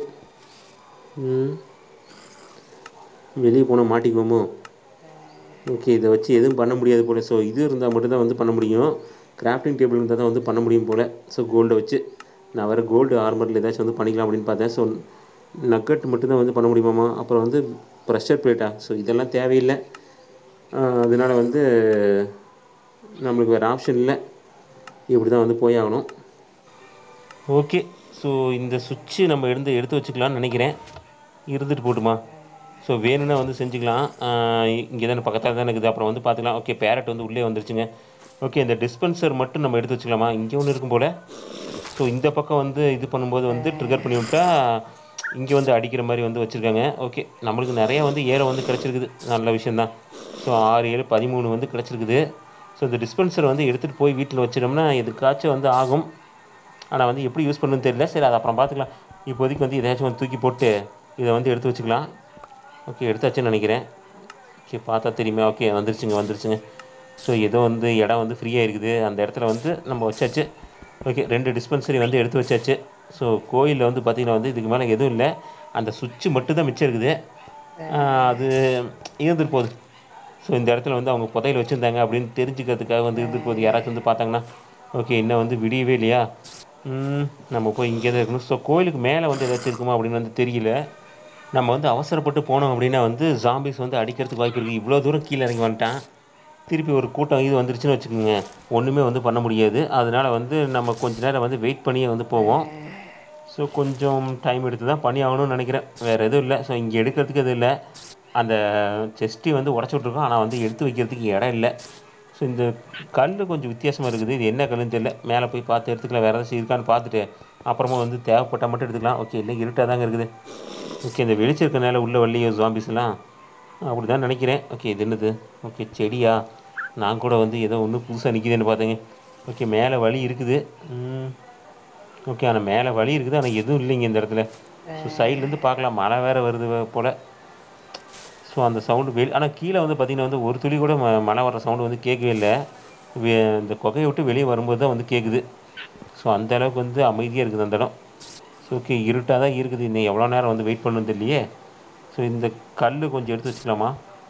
வெளியே போனால் மாட்டிக்குவோமோ. ஓகே இதை வச்சு எதுவும் பண்ண முடியாது போல். ஸோ இது இருந்தால் மட்டும்தான் வந்து பண்ண முடியும், கிராஃப்டிங் டேபிள் இருந்தால் தான் வந்து பண்ண முடியும் போல். ஸோ கோல்டை வச்சு நான் வேறு கோல்டு ஆர்மரில் ஏதாச்சும் வந்து பண்ணிக்கலாம் அப்படின்னு பார்த்தேன். ஸோ நக்கட் மட்டும்தான் வந்து பண்ண முடியுமாம்மா. அப்புறம் வந்து ப்ரெஷர் பிளேட்டா, ஸோ இதெல்லாம் தேவையில்லை. அதனால் வந்து நம்மளுக்கு வேறு ஆப்ஷன் இல்லை, இப்படி தான் வந்து போய் ஆகணும். ஓகே ஸோ இந்த சுவிட்சு நம்ம எடுத்து எடுத்து வச்சுக்கலான்னு நினைக்கிறேன். இருந்துட்டு போட்டுமா. ஸோ வேணும்னா வந்து செஞ்சுக்கலாம். இங்கே தானே பக்கத்தில் தானே இருக்குது, அப்புறம் வந்து பார்த்துக்கலாம். ஓகே பேரட் வந்து உள்ளே வந்துருச்சுங்க. ஓகே இந்த டிஸ்பென்சர் மட்டும் நம்ம எடுத்து வச்சுக்கலாமா. இங்கே ஒன்று இருக்கும் போல். ஸோ இந்த பக்கம் வந்து இது பண்ணும்போது வந்து ட்ரிகர் பண்ணி விட்டா இங்கே வந்து அடிக்கிற மாதிரி வந்து வச்சுருக்காங்க. ஓகே நம்மளுக்கு நிறையா வந்து ஏரோ வந்து கிடச்சிருக்குது, நல்ல விஷயந்தான். ஸோ ஆறு ஏழு பதிமூணு வந்து கிடச்சிருக்குது. ஸோ இந்த டிஸ்பென்சர் வந்து எடுத்துகிட்டு போய் வீட்டில் வச்சிட்டோம்னா எதுக்காச்சும் வந்து ஆகும். ஆனால் வந்து எப்படி யூஸ் பண்ணணும்னு தெரியல. சரி அதை அப்புறம் பார்த்துக்கலாம். இப்போதைக்கு வந்து எதாச்சும் வந்து தூக்கி போட்டு இதை வந்து எடுத்து வச்சுக்கலாம். ஓகே எடுத்தாச்சுன்னு நினைக்கிறேன். ஓகே பார்த்தா தெரியுமே. ஓகே வந்துருச்சுங்க வந்துருச்சுங்க. ஸோ ஏதோ வந்து இடம் வந்து ஃப்ரீயாக இருக்குது, அந்த இடத்துல வந்து நம்ம வச்சாச்சு. ஓகே ரெண்டு டிஸ்பென்சரி வந்து எடுத்து வச்சாச்சு. ஸோ கோயிலில் வந்து பார்த்திங்கன்னா வந்து இதுக்கு மேலே எதுவும் இல்லை, அந்த சுவிட்சு மட்டும் தான் மிச்சம் இருக்குது. அது இருந்துட்டு போகுது. ஸோ இந்த இடத்துல வந்து அவங்க புதையல் வச்சுருந்தாங்க அப்படின்னு தெரிஞ்சுக்கிறதுக்காக வந்து இருந்துட்டு போகுது. யாராச்சும் வந்து பார்த்தாங்கன்னா. ஓகே இன்னும் வந்து விடியவே இல்லையா, நம்ம போய் இங்கே தான் இருக்கணும். ஸோ கோயிலுக்கு மேலே வந்து ஏதாச்சும் இருக்குமா அப்படின்னு வந்து தெரியல. நம்ம வந்து அவசரப்பட்டு போனோம் அப்படின்னா வந்து ஜாம்பிஸ் வந்து அடிக்கிறதுக்கு வாய்ப்பு இருக்குது. இவ்வளோ தூரம் கீழே இறங்கி வந்துட்டான். திருப்பி ஒரு கூட்டம் இது வந்துருச்சுன்னு வச்சுக்கோங்க, ஒன்றுமே வந்து பண்ண முடியாது. அதனால் வந்து நம்ம கொஞ்ச நேரம் வந்து வெயிட் பண்ணியே வந்து போவோம். ஸோ கொஞ்சம் டைம் எடுத்து தான் பண்ணி ஆகணும்னு நினைக்கிறேன். வேறு எதுவும் இல்லை. ஸோ இங்கே எடுக்கிறதுக்கு எதுவும் இல்லை. அந்த செஸ்ட்டி வந்து உடச்சி விட்ருக்கோம், ஆனால் வந்து எடுத்து வைக்கிறதுக்கு இடம் இல்லை. ஸோ இந்த கல் கொஞ்சம் வித்தியாசமாக இருக்குது. இது என்ன கல்லுன்னு தெரியல. மேலே போய் பார்த்து எடுத்துக்கலாம். வேறு ஏதாச்சும் இருக்கான்னு பார்த்துட்டு அப்புறமா வந்து தேவைப்பட்டால் மட்டும் எடுத்துக்கலாம். ஓகே, இல்லை இருட்டாக தாங்க இருக்குது. ஓகே, இந்த வெளிச்சம் இருக்கனால உள்ள வள்ளியோ ஜாம்பிஸ்லாம் அப்படி தான் நினைக்கிறேன். ஓகே, இது என்னது? ஓகே, செடியா? நான் கூட வந்து ஏதோ ஒன்று புதுசாக நிற்கிதுன்னு பார்த்தேங்க. ஓகே, மேலே வழி இருக்குது. ஓகே, ஆனால் மேலே வழி இருக்குது, ஆனால் எதுவும் இல்லைங்க இந்த இடத்துல. ஸோ சைட்லேருந்து பார்க்கலாம், மழை வேறு வருது போல். ஸோ அந்த சவுண்டு வெளி ஆனால் கீழே வந்து பார்த்திங்கன்னா வந்து ஒரு துளி கூட ம மழை வர சவுண்டு வந்து கேட்கவே இல்லை. வெ இந்த குகையை விட்டு வெளியே வரும்போது தான் வந்து கேட்குது. ஸோ அந்த அளவுக்கு வந்து அமைதியாக இருக்குது அந்த இடம். ஸோ ஓகே, இருட்டாக தான் இருக்குது. இன்னும் எவ்வளோ நேரம் வந்து வெயிட் பண்ணணும் தெரியலையே. ஸோ இந்த கல் கொஞ்சம் எடுத்து வச்சுக்கலாமா?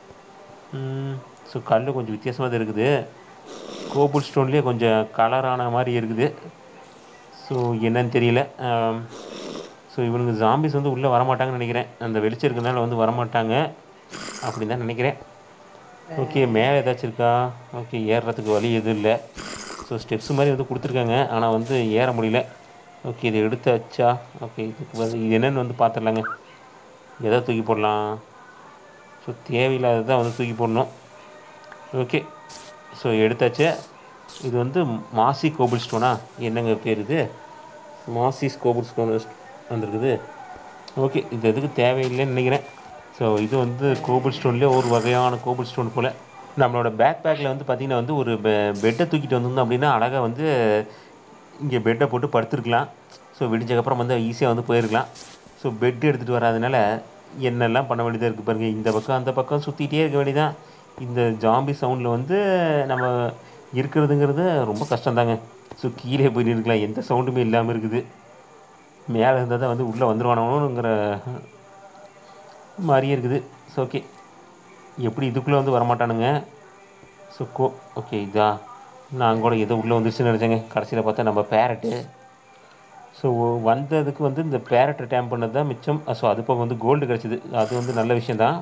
ஸோ கல் கொஞ்சம் வித்தியாசமாக தான் இருக்குது. கோபுல் ஸ்டோன்லேயே கொஞ்சம் கலரான மாதிரி இருக்குது. ஸோ என்னன்னு தெரியல. ஸோ இவனுங்க ஜாம்பிஸ் வந்து உள்ளே வரமாட்டாங்கன்னு நினைக்கிறேன். அந்த வெளிச்சம் இருக்கிறதுனால வந்து வரமாட்டாங்க அப்படின்னு தான் நினைக்கிறேன். ஓகே, மேலே ஏதாச்சும் இருக்கா? ஓகே, ஏறுறதுக்கு வழி எதுவும் இல்லை. ஸோ ஸ்டெப்ஸ் மாதிரி வந்து கொடுத்துருக்காங்க, ஆனால் வந்து ஏற முடியல. ஓகே, இது எடுத்தாச்சா? ஓகே, இதுக்கு வந்து இது என்னென்னு வந்து பார்த்துடலாங்க. எதை தூக்கி போடலாம்? ஸோ தேவையில்லாததான் வந்து தூக்கி போடணும். ஓகே, ஸோ எடுத்தாச்சு. இது வந்து மாசி கோபிள் ஸ்டோனா என்னங்க பேர்? இது மாசிஸ் கோபிள் ஸ்டோன் வந்துருக்குது. ஓகே, இது எதுக்கு தேவையில்லைன்னு நினைக்கிறேன். ஸோ இது வந்து கோபிள் ஸ்டோன்லேயே ஒரு வகையான கோபிள் ஸ்டோன் போல். நம்மளோட பேக் பேக்கில் வந்து பார்த்திங்கன்னா வந்து ஒரு பெ பெட்டை தூக்கிட்டு வந்திருந்தோம் அப்படின்னா அழகாக வந்து இங்கே பெட்டை போட்டு படுத்துருக்கலாம். ஸோ விடிஞ்சக்கப்புறம் வந்து ஈஸியாக வந்து போயிருக்கலாம். ஸோ பெட்டு எடுத்துகிட்டு வராதனால என்னெல்லாம் பண்ண வேண்டியதாக இருக்குது பாருங்கள். இந்த பக்கம் அந்த பக்கம் சுற்றிகிட்டே இருக்க வேண்டியதான். இந்த ஜாம்பி சவுண்டில் வந்து நம்ம இருக்கிறதுங்கிறது ரொம்ப கஷ்டம்தாங்க. ஸோ கீழே போய் நிற்கலாம், எந்த சவுண்டுமே இல்லாமல் இருக்குது. மேலே இருந்தால் தான் வந்து உள்ளே வந்துடுவானோங்கிற மாதிரியே இருக்குது. ஸோ ஓகே, எப்படி இதுக்குள்ளே வந்து வரமாட்டானுங்க. ஸோ கோ ஓகே, இதா நான் கூட ஏதோ உள்ளே வந்துருச்சுன்னு நினச்சேங்க. கடைசியில் பார்த்தா நம்ம பேரட்டு. ஸோ வந்ததுக்கு வந்து இந்த பேரட்டை டேம் பண்ணது தான் மிச்சம். ஸோ அது போக வந்து கோல்டு கிடச்சிது, அது வந்து நல்ல விஷயந்தான்.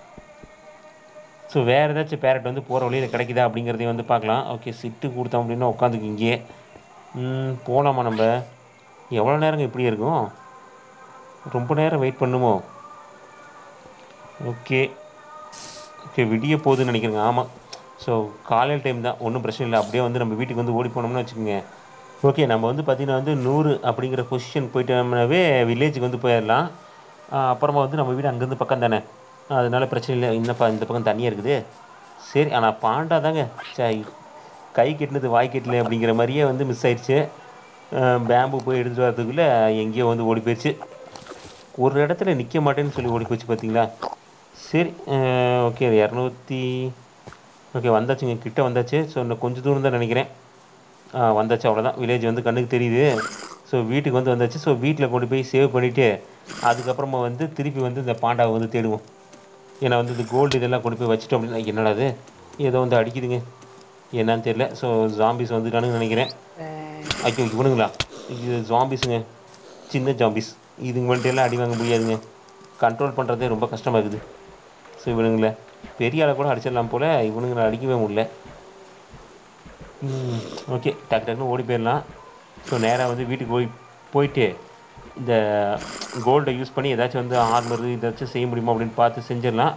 ஸோ வேறு ஏதாச்சும் பேரட் வந்து போகிற வழியில் கிடைக்குதா அப்படிங்கிறதையும் வந்து பார்க்கலாம். ஓகே, சிட்டு கொடுத்தோம் அப்படின்னா உட்காந்துக்கு இங்கேயே போகலாமா? நம்ம எவ்வளோ நேரங்க இப்படி இருக்கும்? ரொம்ப நேரம் வெயிட் பண்ணுமோ? ஓகே ஓகே, விடிய போகுதுன்னு நினைக்கிறேங்க. ஆமாம், ஸோ காலையில் டைம் தான், ஒன்றும் பிரச்சனை இல்லை. அப்படியே வந்து நம்ம வீட்டுக்கு வந்து ஓடி போனோம்னு வச்சுக்கோங்க. ஓகே, நம்ம வந்து பார்த்திங்கன்னா வந்து நூறு அப்படிங்கிற பொசிஷன் போயிட்டோம்னாவே வில்லேஜுக்கு வந்து போயிடலாம். அப்புறமா வந்து நம்ம வீடு அங்கேருந்து பக்கம் தானே, அதனால் பிரச்சனை இல்லை. இன்னப்பா இந்த பக்கம் தண்ணியாக இருக்குது. சரி, ஆனால் பாண்டா தாங்க சாய் கை கெட்டினது வாய் கெட்டல அப்படிங்கிற மாதிரியே வந்து மிஸ் ஆயிடுச்சு. பேம்பு போய் எடுத்துகிட்டு வரதுக்குள்ளே எங்கேயோ வந்து ஓடி போயிடுச்சு. ஒரு இடத்துல நிற்க மாட்டேன்னு சொல்லி ஓடி போச்சு பார்த்தீங்களா. சரி, ஓகே, இரநூத்தி ஓகே வந்தாச்சுங்க, கிட்ட வந்தாச்சு. ஸோ இன்னும் கொஞ்சம் தூரம் தான் நினைக்கிறேன். வந்தாச்சு, அவ்வளோதான். வில்லேஜ் வந்து கண்ணுக்கு தெரியுது. ஸோ வீட்டுக்கு வந்து வந்தாச்சு. ஸோ வீட்டில் கொண்டு போய் சேவ் பண்ணிவிட்டு அதுக்கப்புறமா வந்து திருப்பி வந்து இந்த பாண்டாவை வந்து தேடுவோம். ஏன்னா வந்து இந்த கோல்டு இதெல்லாம் கொண்டு போய் வச்சுட்டோம் அப்படின்னா என்னடா அது ஏதோ வந்து அடிக்குதுங்க, என்னான்னு தெரியல. ஸோ ஜாம்பிஸ் வந்துட்டானுன்னு நினைக்கிறேன். ஐயோ, இவனுங்களா? இது ஜாம்பிஸுங்க, சின்ன ஜாம்பிஸ். இதுங்க வந்துட்டு எல்லாம் அடி வாங்க முடியாதுங்க. கண்ட்ரோல் பண்ணுறதே ரொம்ப கஷ்டமாக இருக்குது. ஸோ இவனுங்களை பெரிய ஆளை கூட அடிச்சிடலாம் போல், இவனுங்களை அடிக்கவே முடியல. ஓகே, டக்கு டக்குன்னு ஓடி போயிடலாம். ஸோ நேராக வந்து வீட்டுக்கு போய் போயிட்டு இந்த கோல்டை யூஸ் பண்ணி ஏதாச்சும் வந்து ஆர்மர் ஏதாச்சும் செய்ய முடியுமா அப்படின்னு பார்த்து செஞ்சிடலாம்.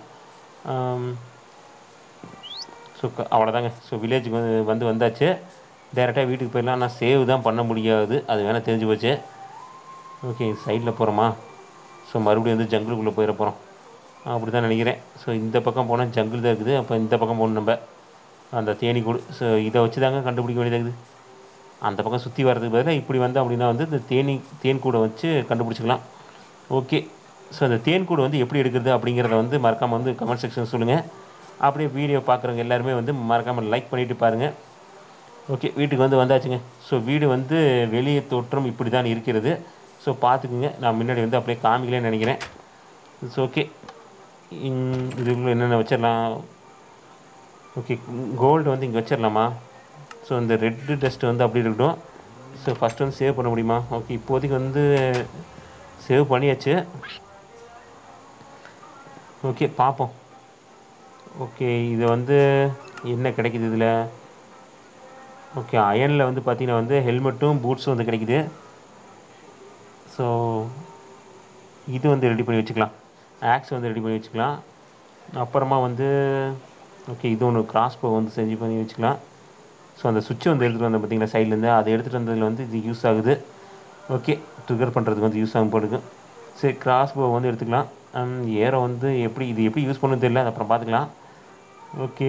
ஸோ அவ்வளோதாங்க. ஸோ வில்லேஜுக்கு வந்து வந்து வந்தாச்சு. டேரெக்டாக வீட்டுக்கு போயிடலாம். ஆனால் சேவ் தான் பண்ண முடியாது, அது வேணால் தெரிஞ்சு போச்சு. ஓகே, சைடில் போகிறோமா? ஸோ மறுபடியும் வந்து ஜங்கிளுக்குள்ளே போயிட போகிறோம் அப்படி தான் நினைக்கிறேன். ஸோ இந்த பக்கம் போனால் ஜங்கிள் தான் இருக்குது. அப்போ இந்த பக்கம் போகணும் நம்ம, அந்த தேனீக்கூடு. ஸோ இதை வச்சு தாங்க கண்டுபிடிக்க வேண்டியதாகுது. அந்த பக்கம் சுற்றி வர்றதுக்கு பதிலாக இப்படி வந்து அப்படின்னா வந்து இந்த தேனி தேன் கூடை வச்சு கண்டுபிடிச்சிக்கலாம். ஓகே, ஸோ அந்த தேன் கூடை வந்து எப்படி எடுக்கிறது அப்படிங்கிறத வந்து மறக்காமல் வந்து கமெண்ட் செக்ஷன் சொல்லுங்கள். அப்படியே வீடியோ பார்க்குறவங்க எல்லாருமே வந்து மறக்காமல் லைக் பண்ணிவிட்டு பாருங்கள். ஓகே, வீட்டுக்கு வந்து வந்தாச்சுங்க. ஸோ வீடு வந்து வெளியே தோற்றம் இப்படி தான் இருக்கிறது. ஸோ பார்த்துக்குங்க, நான் முன்னாடி வந்து அப்படியே காமிக்கலன்னு நினைக்கிறேன். இட்ஸ் ஓகே, இதுக்குள்ளே என்னென்ன வச்சிடலாம்? ஓகே, கோல்டு வந்து இங்கே வச்சிடலாமா? ஸோ இந்த ரெட்டு டஸ்ட்டு வந்து அப்படி இருக்கட்டும். ஸோ ஃபஸ்ட்டு வந்து சேவ் பண்ண முடியுமா? ஓகே, இப்போதைக்கு வந்து சேவ் பண்ணியாச்சு. ஓகே பார்ப்போம். ஓகே இது வந்து என்ன கிடைக்குது இதில்? ஓகே அயனில் வந்து பார்த்திங்கன்னா வந்து ஹெல்மெட்டும் பூட்ஸும் வந்து கிடைக்குது. ஸோ இது வந்து ரெடி பண்ணி வச்சுக்கலாம். ஆக்ஸ் வந்து ரெடி பண்ணி வச்சுக்கலாம். அப்புறமா வந்து ஓகே இது ஒன்று கிராஸ்போ வந்து செஞ்சு பண்ணி வச்சுக்கலாம். ஸோ அந்த சுவிட்சை வந்து எடுத்துகிட்டு வந்தேன் பார்த்தீங்களா சைட்லேருந்து, அதை எடுத்துகிட்டு வந்ததில் வந்து இது யூஸ் ஆகுது. ஓகே ட்ரிகர் பண்ணுறதுக்கு வந்து யூஸ் ஆகும் போடுது. சரி கிராஸ்போ வந்து எடுத்துக்கலாம். ஏரோ வந்து எப்படி இது எப்படி யூஸ் பண்ணணும் தெரியல, அப்புறம் பார்த்துக்கலாம். ஓகே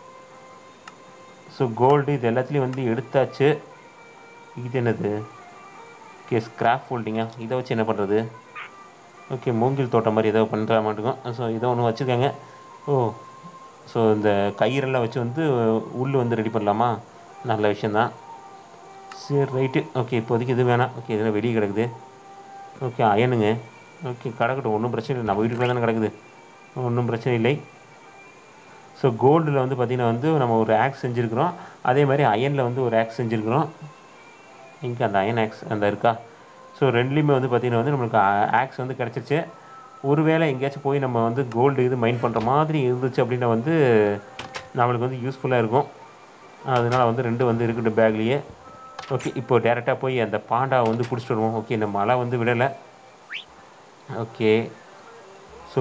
ஸோ கோல்டு இது எல்லாத்துலேயும் வந்து எடுத்தாச்சு. இது என்னது? ஓகே ஸ்க்ராப் ஃபோல்டிங்கா, இதை வச்சு என்ன பண்ணுறது? ஓகே மூங்கில் தோட்டம் மாதிரி ஏதோ பண்ணுற மாட்டேங்கும். ஸோ இதை ஒன்று வச்சுருக்காங்க. ஓ ஸோ இந்த கயிறெல்லாம் வச்சு வந்து உள் வந்து ரெடி பண்ணலாமா? நல்ல விஷயந்தான். சரி ரைட்டு. ஓகே இப்போதைக்கு இது வேணாம். ஓகே இதெல்லாம் வெளியே கிடக்குது. ஓகே அயனுங்க. ஓகே கிடக்கட்டும், ஒன்றும் பிரச்சனை இல்லை. நம்ம வீட்டுக்குள்ளே தானே கிடக்குது, ஒன்றும் பிரச்சனை இல்லை. ஸோ கோல்டில் வந்து பார்த்திங்கன்னா வந்து நம்ம ஒரு ஆக்ஸ் செஞ்சுருக்கிறோம். அதே மாதிரி அயனில் வந்து ஒரு ஆக்ஸ் செஞ்சுருக்கிறோம். இங்கே அந்த அயன் ஆக்ஸ் அந்த இருக்கா? ஸோ ரெண்டுலேயுமே வந்து பார்த்திங்கன்னா வந்து நம்மளுக்கு ஆக்ஸ் வந்து கிடச்சிருச்சு. ஒருவேளை எங்கேயாச்சும் போய் நம்ம வந்து கோல்டு இது மைன் பண்ணுற மாதிரி இருந்துச்சு அப்படின்னா வந்து நம்மளுக்கு வந்து யூஸ்ஃபுல்லாக இருக்கும். அதனால் வந்து ரெண்டு வந்து இருக்குது பேக்லேயே. ஓகே இப்போ டேரெக்டாக போய் அந்த பாண்டாவை வந்து பிடிச்சிட்டு வருவோம். ஓகே இந்த மழை வந்து விடலை. ஓகே ஸோ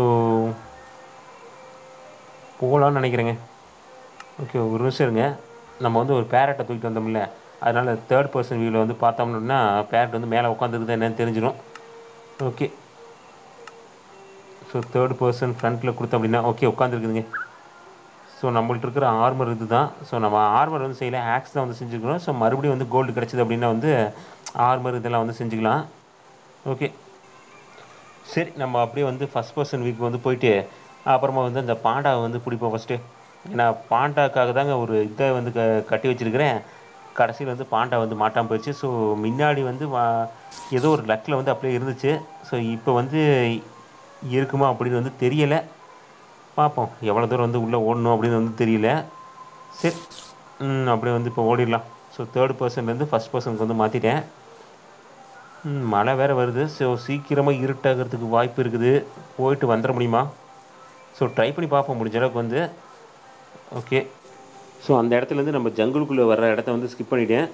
போகலான்னு நினைக்கிறேங்க. ஓகே ஒரு நிமிஷம் இருங்க. நம்ம வந்து ஒரு பேரட்டை தூக்கிட்டு வந்தோம்ல, அதனால் தேர்ட் பர்சன் வியூவில் வந்து பார்த்தோம்னா பேரட் வந்து மேலே உட்காந்துருக்குது என்னன்னு தெரிஞ்சிடும். ஓகே ஸோ தேர்ட் பர்சன் ஃப்ரண்ட்டில் கொடுத்தோம் அப்படின்னா ஓகே உட்காந்துருக்குதுங்க. ஸோ நம்மள்ட்ட இருக்கிற ஆர்மர் இது தான். ஸோ நம்ம ஆர்மர் வந்து செய்யலை, ஆக்ஸ் தான் வந்து செஞ்சுருக்கிறோம். ஸோ மறுபடியும் வந்து கோல்டு கிடச்சிது அப்படின்னா வந்து ஆர்மர் இதெல்லாம் வந்து செஞ்சுக்கலாம். ஓகே சரி நம்ம அப்படியே வந்து ஃபஸ்ட் பர்சன் வீக் வந்து போயிட்டு அப்புறமா வந்து அந்த பாண்டாவை வந்து பிடிப்போம் ஃபஸ்ட்டு. ஏன்னா பாண்டாக்காக தாங்க ஒரு இதை வந்து க கட்டி வச்சுருக்கிறேன். கடைசியில் வந்து பாண்டா வந்து மாட்டாமல் போயிடுச்சு. ஸோ முன்னாடி வந்து வா ஏதோ ஒரு லக்கில் வந்து அப்படியே இருந்துச்சு. ஸோ இப்போ வந்து இருக்குமா அப்படின்னு வந்து தெரியலை. பார்ப்போம் எவ்வளோ தூரம் வந்து உள்ளே ஓடணும் அப்படின்னு வந்து தெரியல. சரி ம் அப்படியே வந்து இப்போ ஓடிடலாம். ஸோ தேர்ட் பர்சன்லேருந்து ஃபஸ்ட் பர்சனுக்கு வந்து மாற்றிட்டேன். ம் மழை வேறு வருது. ஸோ சீக்கிரமாக இருட்டாகிறதுக்கு வாய்ப்பு இருக்குது. போயிட்டு வந்துட முடியுமா? ஸோ ட்ரை பண்ணி பார்ப்போம் முடிஞ்ச அளவுக்கு வந்து. ஓகே ஸோ அந்த இடத்துலேருந்து நம்ம ஜங்குளுக்குள்ளே வர்ற இடத்த வந்து ஸ்கிப் பண்ணிட்டேன்.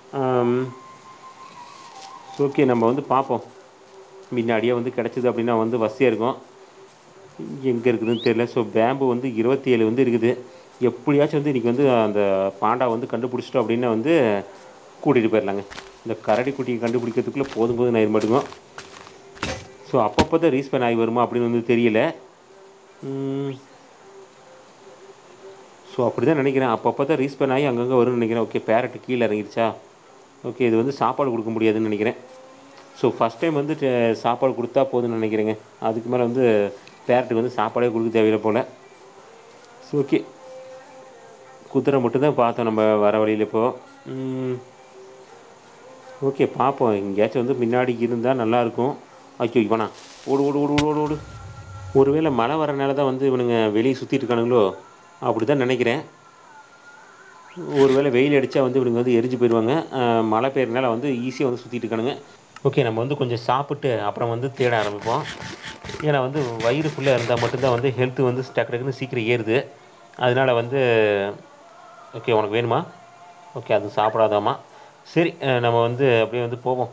ஓகே நம்ம வந்து பார்ப்போம். முன்னாடியே வந்து கிடச்சிது அப்படின்னா வந்து வசதியாக இருக்கும். எங்கே இருக்குதுன்னு தெரியல. ஸோ பேம்பு வந்து இருபத்தி ஏழு வந்து இருக்குது. எப்படியாச்சும் வந்து இன்றைக்கி வந்து அந்த பாண்டா வந்து கண்டுபிடிச்சிட்டோம் அப்படின்னா வந்து கூட்டிகிட்டு போயிடலாங்க. இந்த கரடி குட்டியை கண்டுபிடிக்கிறதுக்குள்ளே போதும் போதும் நான் மாட்டேங்கும். ஸோ அப்பப்போ தான் ரீஸ்பென் ஆகி வருமா அப்படின்னு வந்து தெரியல. ஸோ அப்படி தான் நினைக்கிறேன். அப்பப்போ தான் ரீஸ்பென் ஆகி அங்கங்கே வரும்னு நினைக்கிறேன். ஓகே பேரட்டு கீழே இறங்கிடுச்சா? ஓகே இது வந்து சாப்பாடு கொடுக்க முடியாதுன்னு நினைக்கிறேன். ஸோ ஃபஸ்ட் டைம் வந்து சாப்பாடு கொடுத்தா போதும்னு நினைக்கிறேங்க. அதுக்கு மேலே வந்து பேரட்டுக்கு வந்து சாப்பாடே கொடுக்க தேவையில்லை போல். ஸோ ஓகே குதிரை மட்டும்தான் பார்த்தோம் நம்ம வர வழியில் இப்போது. ஓகே பார்ப்போம். எங்கேயாச்சும் வந்து முன்னாடி இருந்தால் நல்லாயிருக்கும். ஐயோ இவனா ஓடு ஓடு ஓடு ஓடு ஓடு. ஒருவேளை மழை வரனால தான் வந்து இவனுங்க வெளியே சுற்றிட்டு இருக்கானுங்களோ அப்படி தான் நினைக்கிறேன். ஒருவேளை வெயில் அடித்தா வந்து இவனுங்க வந்து எரிஞ்சு போயிடுவாங்க. மழை பெய்யறனால வந்து ஈஸியாக வந்து சுற்றிட்டு இருக்கானுங்க. ஓகே நம்ம வந்து கொஞ்சம் சாப்பிட்டு அப்புறம் வந்து தேட ஆரம்பிப்போம். ஏன்னா வந்து வயிறு ஃபுல்லாக இருந்தால் மட்டும்தான் வந்து ஹெல்த்து வந்து டக்கு டக்குன்னு சீக்கிரம் ஏறுது. அதனால் வந்து ஓகே உனக்கு வேணுமா? ஓகே அது சாப்பிடாதாமா. சரி நம்ம வந்து அப்படியே வந்து போவோம்.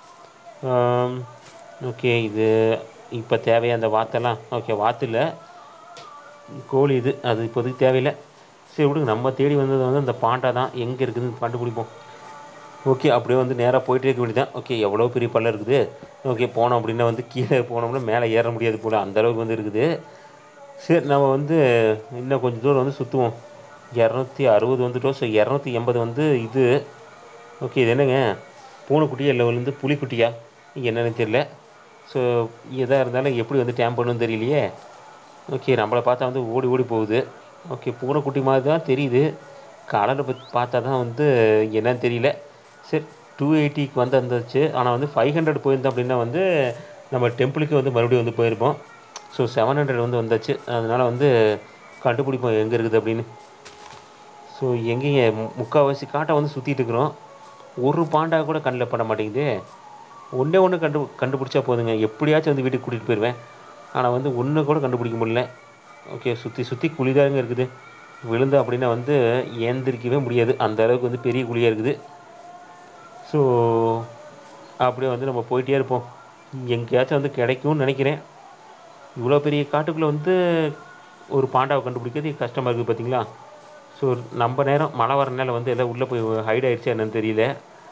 ஓகே இது இப்போ தேவையா அந்த வாத்தெல்லாம்? ஓகே வாத்து இல்லை கோழி இது, அது இப்போதைக்கு தேவையில்லை. சரி விடுங்க, நம்ம தேடி வந்தது வந்து அந்த பாண்டா தான். எங்கே இருக்குதுன்னு கண்டுபிடிப்போம். ஓகே அப்படியே வந்து நேராக போயிட்டே இருக்க வேண்டியதான். ஓகே எவ்வளோ பெரிய பள்ளம் இருக்குது. ஓகே போனோம் அப்படின்னா வந்து கீழே போனோம்னா மேலே ஏற முடியாது போல், அந்தளவுக்கு வந்து இருக்குது. சரி நம்ம வந்து இன்னும் கொஞ்சம் தூரம் வந்து சுற்றுவோம். இரநூத்தி அறுபது வந்துட்டோம். ஸோ இரநூத்தி எண்பது வந்து இது. ஓகே இது என்னங்க பூனைக்குட்டியா இல்லை வந்து புலிக்குட்டியா என்னென்னு தெரியல. ஸோ எதாக இருந்தாலும் எப்படி வந்து டேம் பண்ணணும்னு தெரியலையே. ஓகே நம்மளை பார்த்தா வந்து ஓடி ஓடி போகுது. ஓகே பூனைக்குட்டி மாதிரி தான் தெரியுது. கலரை பற்றி பார்த்தா தான் வந்து என்னன்னு தெரியல. சரி டூ எயிட்டிக்கு வந்து வந்துச்சு. ஆனால் வந்து ஃபைவ் ஹண்ட்ரட் போயிருந்தோம் அப்படின்னா வந்து நம்ம டெம்பிளுக்கு வந்து மறுபடியும் வந்து போயிருப்போம். ஸோ செவன் ஹண்ட்ரட் வந்து வந்தாச்சு. அதனால் வந்து கண்டுபிடிப்போம் எங்கே இருக்குது அப்படின்னு. ஸோ எங்கேங்க முக்கால்வாசி காட்டை வந்து சுற்றிட்டு இருக்கிறோம். ஒரு பாண்டா கூட கண்ணில் பண்ண மாட்டேங்குது. ஒன்றே ஒன்று கண்டு கண்டுபிடிச்சா போதுங்க, எப்படியாச்சும் வந்து வீட்டுக்கு கூட்டிகிட்டு போயிடுவேன். ஆனால் வந்து ஒன்று கூட கண்டுபிடிக்க முடியல. ஓகே, சுற்றி சுற்றி குழி தாங்க இருக்குது. விழுந்து அப்படின்னா வந்து ஏந்திரிக்கவே முடியாது, அந்த அளவுக்கு வந்து பெரிய குழியாக இருக்குது. ஸோ அப்படியே வந்து நம்ம போயிட்டே இருப்போம். எங்கேயாச்சும் வந்து கிடைக்கும்னு நினைக்கிறேன். இவ்வளோ பெரிய காட்டுக்குள்ளே வந்து ஒரு பாண்டாவை கண்டுபிடிக்கிறது கஷ்டமாக இருக்குது பார்த்தீங்களா. ஸோ நம்ம நேரம் மழை வர நேரம் வந்து எல்லாம் உள்ளே போய் ஹைட் ஆகிடுச்சா என்னன்னு தெரியல,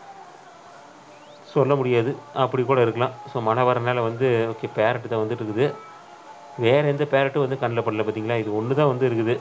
சொல்ல முடியாது. அப்படி கூட இருக்கலாம். ஸோ மழை வரனால வந்து ஓகே பேரட்டு தான் வந்துட்டு இருக்குது. வேறு எந்த பேரட்டும் வந்து கண்ணில் படல பார்த்தீங்களா, இது ஒன்று தான் வந்து இருக்குது.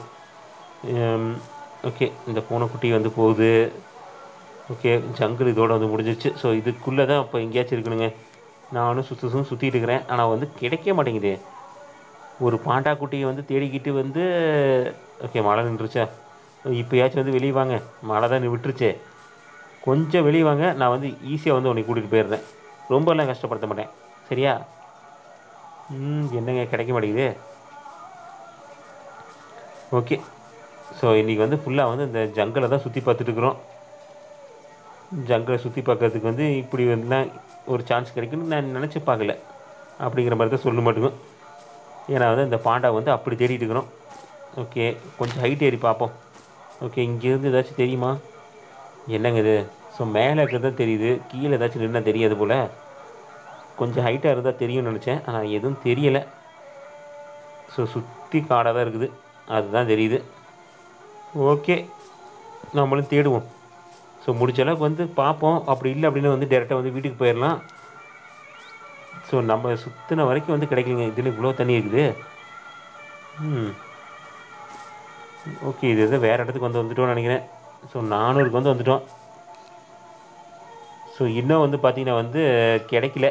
ஓகே, இந்த பூனைக்குட்டி வந்து போகுது. ஓகே, ஜங்கிள் இதோடு வந்து முடிஞ்சிச்சு. ஸோ இதுக்குள்ளே தான் இப்போ எங்கேயாச்சும் இருக்கணுங்க. நானும் சுற்று சுற்றும் சுற்றிட்டு இருக்கிறேன், ஆனால் வந்து கிடைக்க மாட்டேங்குது. ஒரு பாண்டா குட்டியை வந்து தேடிக்கிட்டு வந்து ஓகே மழை நின்றுச்சா, இப்போயாச்சும் வந்து வெளியே வாங்க, மழை தான் விட்டுருச்சே, கொஞ்சம் வெளியே வாங்க, நான் வந்து ஈஸியாக வந்து உன்னை கூட்டிகிட்டு போயிடுறேன், ரொம்பலாம் கஷ்டப்படுத்த மாட்டேன் சரியா. ம் என்னங்க கிடைக்க மாட்டேங்குது. ஓகே, ஸோ இன்றைக்கி வந்து ஃபுல்லாக வந்து இந்த ஜங்கிளை தான் சுற்றி பார்த்துட்ருக்குறோம். ஜங்கிளை சுற்றி பார்க்கறதுக்கு வந்து இப்படி வந்துலாம் ஒரு சான்ஸ் கிடைக்குன்னு நான் நினச்சி பார்க்கல, அப்படிங்கிற மாதிரி தான் சொல்ல மாட்டேங்க. ஏன்னா வந்து இந்த பாண்டா வந்து அப்படி தேடிட்டு இருக்கிறோம். ஓகே, கொஞ்சம் ஹைட் ஏறி பார்ப்போம். ஓகே, இங்கேருந்து ஏதாச்சும் தெரியுமா, என்னங்க இது. ஸோ மேலே இருக்கிறது தான் தெரியுது, கீழே ஏதாச்சும் நின்னா தெரியாது போல். கொஞ்சம் ஹைட்டாக இருந்தால் தெரியும்னு நினச்சேன், ஆனால் எதுவும் தெரியலை. ஸோ சுற்றி காடாக தான் இருக்குது, அதுதான் தெரியுது. ஓகே, நம்மளும் தேடுவோம். ஸோ முடிச்ச அளவுக்கு வந்து பார்ப்போம். அப்படி இல்லை அப்படின்னு வந்து டேரெக்டாக வந்து வீட்டுக்கு போயிடலாம். ஸோ நம்ம சுற்றின வரைக்கும் வந்து கிடைக்கலைங்க. இதில் இவ்வளோ தண்ணி இருக்குது. ம் ஓகே, இது எதாவது வேறு இடத்துக்கு வந்து வந்துட்டோம்னு நினைக்கிறேன். ஸோ நானூறுக்கு வந்து வந்துட்டோம். ஸோ இன்னும் வந்து பார்த்திங்கன்னா வந்து கிடைக்கல.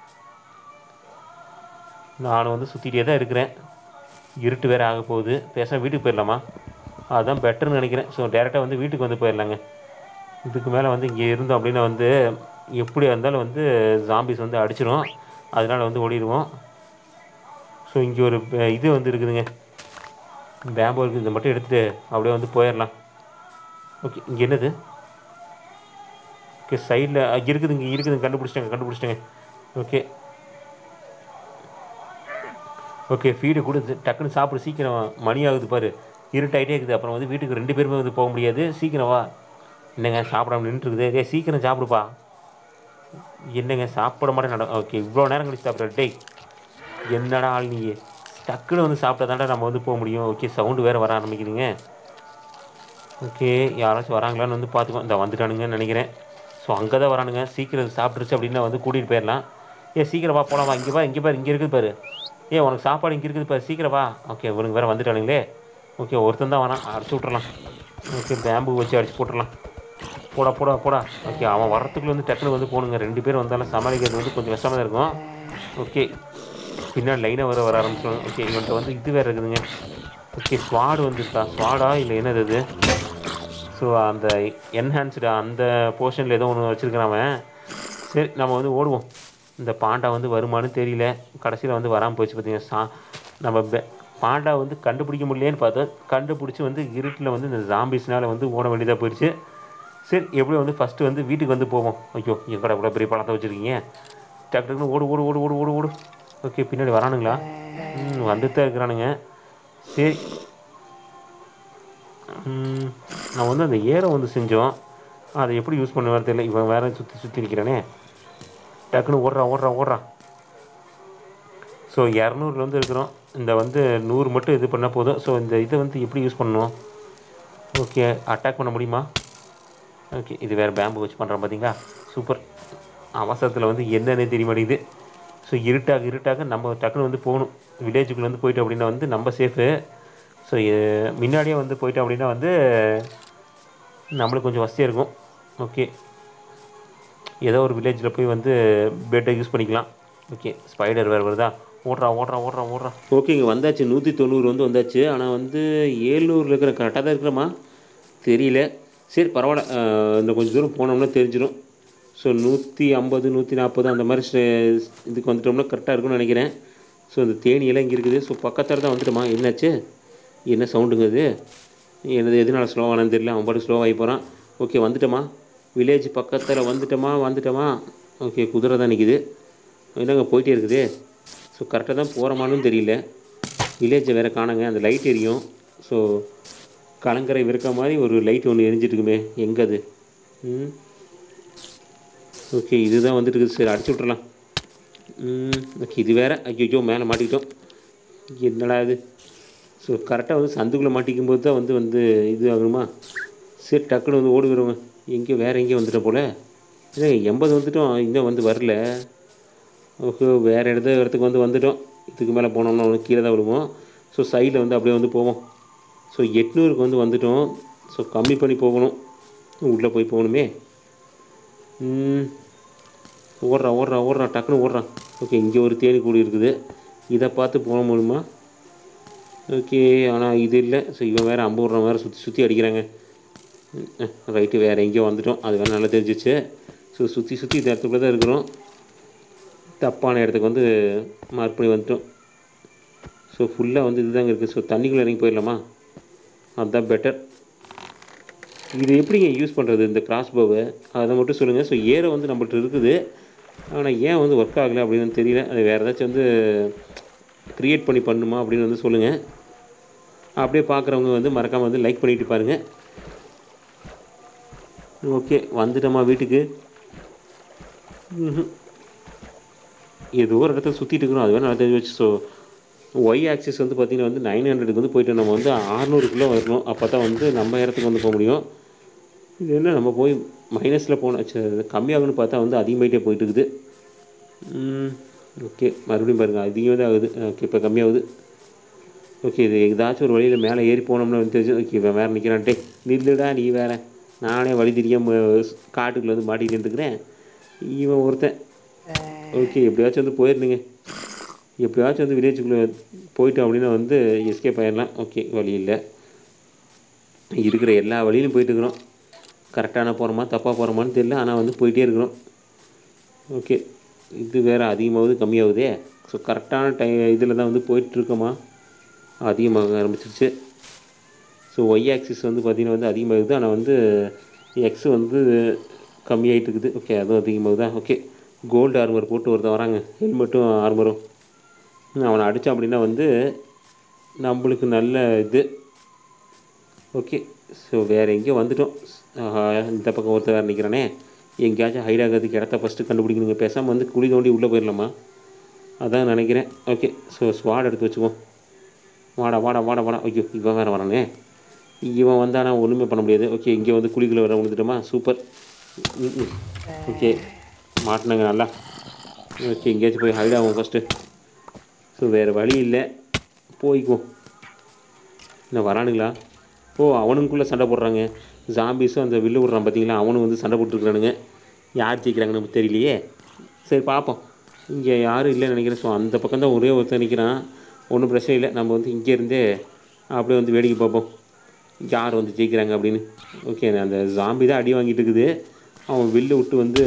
நானும் வந்து சுற்றிட்டே தான் இருக்கிறேன். இருட்டு வேறு ஆக போகுது, பேசாமல் வீட்டுக்கு போயிடலாமா, அதுதான் பெட்டர்னு நினைக்கிறேன். ஸோ டேரெக்டாக வந்து வீட்டுக்கு வந்து போயிடலாங்க. இதுக்கு மேலே வந்து இங்கே இருந்தோம் அப்படின்னா வந்து எப்படியா இருந்தாலும் வந்து ஜாம்பிஸ் வந்து அடிச்சிடும், அதனால் வந்து ஓடிடுவோம். ஸோ இங்கே ஒரு இது வந்து இருக்குதுங்க, பேம்போ இருக்குது, இதை மட்டும் எடுத்துகிட்டு அப்படியே வந்து போயிடலாம். ஓகே, இங்கே என்னது. ஓகே, சைடில் இருக்குது, இங்கே இருக்குதுங்க, கண்டுபிடிச்சிட்டேங்க கண்டுபிடிச்சிட்டேங்க ஓகே ஓகே ஃபீடு கொடுத்து டக்குன்னு சாப்பிடு, சீக்கிரம் மணி ஆகுது பாரு, இருட்டாயிட்டே இருக்குது. அப்புறம் வந்து வீட்டுக்கு ரெண்டு பேருமே வந்து போக முடியாது, சீக்கிரம் வா. என்னங்க சாப்பிடாம நின்றுருக்குது, ஏ சீக்கிரம் சாப்பிடுப்பா. என்னங்க சாப்பிட மாட்டேன் நட. ஓகே, இவ்வளோ நேரம் கழிச்சு சாப்பிட்ற, டேய் என்னடா ஆள் நீ, டக்குன்னு வந்து சாப்பிட்டா தாண்டா நம்ம வந்து போக முடியும். ஓகே, சவுண்டு வேறு வர ஆரம்பிக்குதுங்க. ஓகே, யாராச்சும் வராங்களான்னு வந்து பார்த்துக்கோ, இந்த வந்துட்டானுங்கன்னு நினைக்கிறேன். ஸோ அங்கே தான் வரானுங்க, சீக்கிரம் சாப்பிட்ருச்சு அப்படின்னா வந்து கூட்டிகிட்டு போயிடலாம். ஏ சீக்கிரம் வா போகலாம், வா இங்கே வா, இங்கே பாரு, இங்கே இருக்குது பாரு, ஏ உனக்கு சாப்பாடு இங்கே இருக்குது பாரு, சீக்கிரம் வா. ஓகே, இவனுக்கு வேறு வந்துட்டானுங்களே. ஓகே, ஒருத்தன் தான் வரான், அடிச்சு விட்றலாம். ஓகே, பேம்பு வச்சு அடிச்சு போட்டுடலாம், போடா போடா போடா. ஓகே, அவன் வரத்துக்குள்ளே வந்து டக்குனு வந்து போகணுங்க, ரெண்டு பேர் வந்தாலும் சமாளிக்கிறது வந்து கொஞ்சம் கஷ்டமாக தான் இருக்கும். ஓகே, பின்னாடி லைனாக வர வர ஆரம்பிச்சிடும். ஓகே, இவன்கிட்ட வந்து இது வேறு இருக்குதுங்க. ஓகே, ஸ்வாடு வந்துருக்கா, ஸ்வாடா இல்லை என்னது அது. ஸோ அந்த என்ஹான்ஸ்டு அந்த போர்ஷனில் ஏதோ ஒன்று வச்சுருக்கிறான் அவன். சரி நம்ம வந்து ஓடுவோம். இந்த பாண்டா வந்து வருமானு தெரியல, கடைசியில் வந்து வராமல் போயிடுச்சு பார்த்தீங்கன்னா. சா நம்ம பெ பாண்டா வந்து கண்டுபிடிக்க முடியலேன்னு பார்த்தோம், கண்டுபிடிச்சி வந்து இருட்டில் வந்து இந்த ஜாம்பிஸ்னால் வந்து ஓட வேண்டியதாக போயிடுச்சு. சரி எப்படி வந்து ஃபஸ்ட்டு வந்து வீட்டுக்கு வந்து போவோம். ஐயோ எங்கடா கூட பெரிய பழத்தை வச்சுருக்கீங்க, டக்கு டக்குன்னு ஓடு ஓடு ஓடு ஓடு ஓடு ஓடு. ஓகே, பின்னாடி வரானுங்களா, ம் வந்துட்டு தான் இருக்கிறானுங்க. சரி நான் வந்து அந்த ஏரை வந்து செஞ்சோம், அதை எப்படி யூஸ் பண்ணுவான்னு தெரியல. இவன் வேறு சுற்றி சுற்றி நிற்கிறானே, டக்குன்னு ஓடுறான் ஓடுறான் ஓடுறான். ஸோ இரநூறுல வந்து இருக்கிறோம், இந்த வந்து நூறு மட்டும் இது பண்ணால் போதும். ஸோ இந்த இதை வந்து எப்படி யூஸ் பண்ணணும். ஓகே, அட்டாக் பண்ண முடியுமா. ஓகே, இது வேறு பேம்பு வச்சு பண்ணுறோம் பார்த்தீங்களா, சூப்பர். அவசரத்தில் வந்து என்னென்னே தெரிய மாட்டேங்குது. ஸோ இருட்டாக இருட்டாக நம்ம டக்குன்னு வந்து போகணும், வில்லேஜுக்குள்ளே வந்து போயிட்டோம் அப்படின்னா வந்து நம்ம சேஃபு. ஸோ முன்னாடியே வந்து போயிட்டோம் அப்படின்னா வந்து நம்மளுக்கு கொஞ்சம் வசதியாக இருக்கும். ஓகே, ஏதோ ஒரு வில்லேஜில் போய் வந்து பெட்டை யூஸ் பண்ணிக்கலாம். ஓகே, ஸ்பைடர் வேறு வருதா, ஓடுறா ஓடுறா ஓடுறா ஓடுறா. ஓகே, இங்கே வந்தாச்சு, நூற்றி தொண்ணூறு வந்து வந்தாச்சு. ஆனால் வந்து ஏழ்நூறில் இருக்கிற கரெக்டாக தான் இருக்கிறோமா தெரியல. சரி பரவாயில்ல, இந்த கொஞ்சம் தூரம் போனோம்னா தெரிஞ்சிடும். ஸோ நூற்றி ஐம்பது நூற்றி நாற்பது அந்த மாதிரி இதுக்கு வந்துட்டோம்னா கரெக்டாக இருக்கும்னு நினைக்கிறேன். ஸோ இந்த தேனியெல்லாம் இங்கே இருக்குது. ஸோ பக்கத்தில் தான் வந்துட்டோமா, என்னாச்சு என்ன சவுண்டுங்க அது, என்னது எதனால ஸ்லோவானு தெரியல, அவன் பாட்டு ஸ்லோவாகி போகிறான். ஓகே வந்துட்டோமா, வில்லேஜ் பக்கத்தில் வந்துட்டோமா வந்துட்டோமா. ஓகே, குதிரை தான் நிற்கிது, என்னங்க போயிட்டே இருக்குது. ஸோ ஸோ கரெக்டாக தான் போகிறோமான்னு தெரியல. வில்லேஜை வேறு காணுங்க. அந்த லைட் எரியும். ஸோ கலங்கரை விற்க மாதிரி ஒரு லைட் ஒன்று எரிஞ்சிட்ருக்குமே, எங்கே அது? ம் ஓகே, இதுதான் வந்துட்டு இருக்குது. சரி, அடிச்சு விட்றலாம். ம் ஓகே, இது வேறு. ஐயோ, மேலே மாட்டிக்கிட்டோம். என்னடா இது? ஸோ கரெக்டாக வந்து சந்துக்குள்ளே மாட்டிக்கும் போது தான் வந்து வந்து இது ஆகணுமா? சரி, டக்குன்னு வந்து ஓடி வருவாங்க. எங்கே வேறு எங்கேயும் வந்துட்டோம் போல். இல்லை, எண்பது வந்துட்டோம், இன்னும் வந்து வரல. ஓகே, வேறு இடத்த இடத்துக்கு வந்து வந்துட்டோம். இதுக்கு மேலே போனோம்னா ஒன்று கீழே தான் விடுவோம். ஸோ சைடில் வந்து அப்படியே வந்து போவோம். ஸோ எட்நூறுக்கு வந்து வந்துட்டோம். ஸோ கம்மி பண்ணி போகணும். உள்ளே போய் போகணுமே. ஓடுறான் ஓடுறான் ஓடுறான் டக்குன்னு ஓடுறான். ஓகே, இங்கே ஒரு தேனி கூடி இருக்குது. இதை பார்த்து போக முடியுமா? ஓகே, ஆனால் இது இல்லை. ஸோ இவன் வேறு அம்பு விட்றான், வேறு சுற்றி சுற்றி அடிக்கிறாங்க. ரைட்டு, வேறு எங்கேயோ வந்துட்டோம். அது வேறு நல்லா தெரிஞ்சிச்சு. ஸோ சுற்றி சுற்றி இந்த இடத்துக்குள்ளே தான் இருக்கிறோம். தப்பான இடத்துக்கு வந்து மார்க் பண்ணி வந்துட்டோம். ஸோ ஃபுல்லாக வந்து இதுதாங்க இருக்குது. ஸோ தண்ணிக்குள்ளே இறங்கி போயிடலாமா? அதுதான் பெட்டர். இது எப்படிங்க யூஸ் பண்ணுறது இந்த கிராஸ்போவை? அதை மட்டும் சொல்லுங்கள். ஸோ ஏரோ வந்து நம்மள்ட்ட இருக்குது, ஆனால் ஏன் வந்து ஒர்க் ஆகலை அப்படின்னு தெரியல. அது வேறு ஏதாச்சும் வந்து க்ரியேட் பண்ணி பண்ணுமா அப்படின்னு வந்து சொல்லுங்கள். அப்படியே பார்க்குறவங்க வந்து மறக்காமல் வந்து லைக் பண்ணிட்டு பாருங்கள். ஓகே, வந்துட்டோமா வீட்டுக்கு? ம் ஏதோ ஒரு இடத்துல சுற்றிட்டு இருக்கிறோம். அது வேறு நல்லா தெரிஞ்சு வச்சு. ஸோ ஒய் ஆக்சிஸ் வந்து பார்த்திங்கன்னா வந்து நைன் ஹண்ட்ரடுக்கு வந்து போய்ட்டு நம்ம வந்து ஆறுநூறுக்குள்ளே வரணும். அப்போ தான் வந்து நம்ம இடத்துக்கு வந்து போக முடியும். இது என்ன, நம்ம போய் மைனஸில் போன கம்மியாகுன்னு பார்த்தா வந்து அதிகமாகிட்டே போயிட்டு இருக்குது. ஓகே, மறுபடியும் பாருங்கள், அதிகமாக தான் ஆகுது. ஓகே, இப்போ கம்மியாகுது. ஓகே, இது ஏதாச்சும் ஒரு வழியில் மேலே ஏறி போனோம்னா வந்து தெரிஞ்சு. ஓகே, இவன் வேறு நிற்கிறான்ட்டே. நில்லுடா நீ வேறு. நானே வழி தெரியாமல் காட்டுக்குள்ளே வந்து மாட்டிகிட்டு இருக்கிறேன். இவன் ஒருத்தன். ஓகே, எப்படியாச்சும் வந்து போயிடணுங்க. எப்படியாச்சும் வந்து வில்லேஜுக்குள்ளே போயிட்டோம் அப்படின்னா வந்து எஸ்கேப் ஆகிடலாம். ஓகே, வழி இல்லை. இருக்கிற எல்லா வழியிலும் போயிட்டுருக்குறோம். கரெக்டான போகிறோமா தப்பாக போகிறோமான்னு தெரியல, ஆனால் வந்து போயிட்டே இருக்கிறோம். ஓகே, இது வேறு அதிகமாகுது கம்மியாகுதே. ஸோ கரெக்டான டை இதில் தான் வந்து போயிட்டுருக்கோமா? அதிகமாக ஆரம்பிச்சிருச்சு. ஸோ ஒய் ஆக்சிஸ் வந்து பார்த்திங்கன்னா வந்து அதிகமாகுது, ஆனால் வந்து எக்ஸ் வந்து கம்மியாகிட்டு இருக்குது. ஓகே, அதுவும் அதிகமாகுதா? ஓகே, கோல்டு ஆர்மர் போட்டு ஒருத்தன் வராங்க, ஹெல்மெட்டும் ஆர்மரும். அவனை அடித்தான் அப்படின்னா வந்து நம்மளுக்கு நல்ல இது. ஓகே, ஸோ வேறு எங்கேயோ வந்துட்டோம். இந்த பக்கம் ஒருத்தர் வேறு நிற்கிறானே. எங்கேயாச்சும் ஹைட் ஆகிறதுக்கு இடத்த ஃபஸ்ட்டு கண்டுபிடிக்கணுங்க. பேசாமல் வந்து குழி தோண்டி உள்ளே போயிடலாமா? அதான் நினைக்கிறேன். ஓகே, ஸோ ஸ்வாட் எடுத்து வச்சுக்குவோம். வாடா வாடா வாடா வாடா. ஐயோ, இவன் வேறு வரானே. இவன் வந்தானா ஒன்றுமே பண்ண முடியாது. ஓகே, இங்கே வந்து குழிக்குள்ளே வர விழுந்துட்டோமா? சூப்பர். ம் ஓகே, மாட்டினாங்க நல்லா. ஓகே, எங்கேயாச்சும் போய் ஹைட் ஆகும் ஃபஸ்ட்டு. ஸோ வேறு வழி இல்லை, போய்க்குவோம். என்ன வரானுங்களா? ஓ, அவனுக்குள்ளே சண்டை போடுறாங்க. ஜாம்பிஸும் அந்த வில்லு விட்றான் பார்த்தீங்களா, அவனும் வந்து சண்டை போட்டுருக்குறானுங்க. யார் ஜெயிக்கிறாங்கன்னு நமக்கு தெரியலையே. சரி, பார்ப்போம். இங்கே யாரும் இல்லைன்னு நினைக்கிறேன். ஸோ அந்த பக்கம் தான் ஒரே ஒருத்தர் நிற்கிறான். ஒன்றும் பிரச்சனை இல்லை, நம்ம வந்து இங்கேருந்தே அப்படியே வந்து வேடிக்கை பார்ப்போம் யார் வந்து ஜெயிக்கிறாங்க அப்படின்னு. ஓகே, அந்த ஜாம்பி தான் அடி வாங்கிட்டு இருக்குது. அவன் வில்லு விட்டு வந்து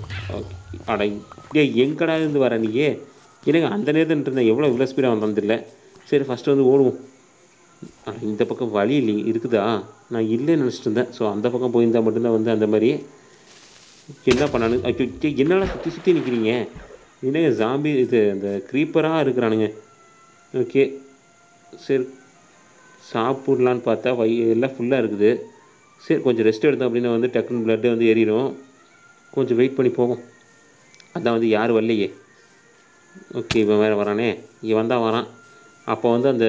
அட டே எங்கடா இருந்து வர நீயே? எனக்கு அந்த நேரத்தில் இருந்தேன், எவ்வளோ இவ்வளோ ஸ்பீடாக வந்ததில்லை. சரி, ஃபஸ்ட்டு வந்து ஓடுவோம். ஆனால் இந்த பக்கம் வழி இல்லை இருக்குதா? நான் இல்லைன்னு நினச்சிட்டு இருந்தேன். ஸோ அந்த பக்கம் போயிருந்தால் மட்டும்தான் வந்து அந்த மாதிரி. என்ன பண்ணானு? ஐயோ, என்னடா சுற்றி சுற்றி நிற்கிறீங்க? என்னங்க ஜாம்பி இது அந்த க்ரீப்பராக இருக்கிறானுங்க. ஓகே, சரி சாப்பிட்லான்னு பார்த்தா வை எல்லாம் ஃபுல்லாக இருக்குது. சரி, கொஞ்சம் ரெஸ்ட் எடுத்தோம் அப்படின்னா வந்து டக்குன்னு பிளட்டு வந்து ஏறிடும். கொஞ்சம் வெயிட் பண்ணி போவோம். அதான் வந்து யாரும் வரலையே. ஓகே, இவன் வேறு வரானே. இவன் தான் வரான். அப்போ வந்து அந்த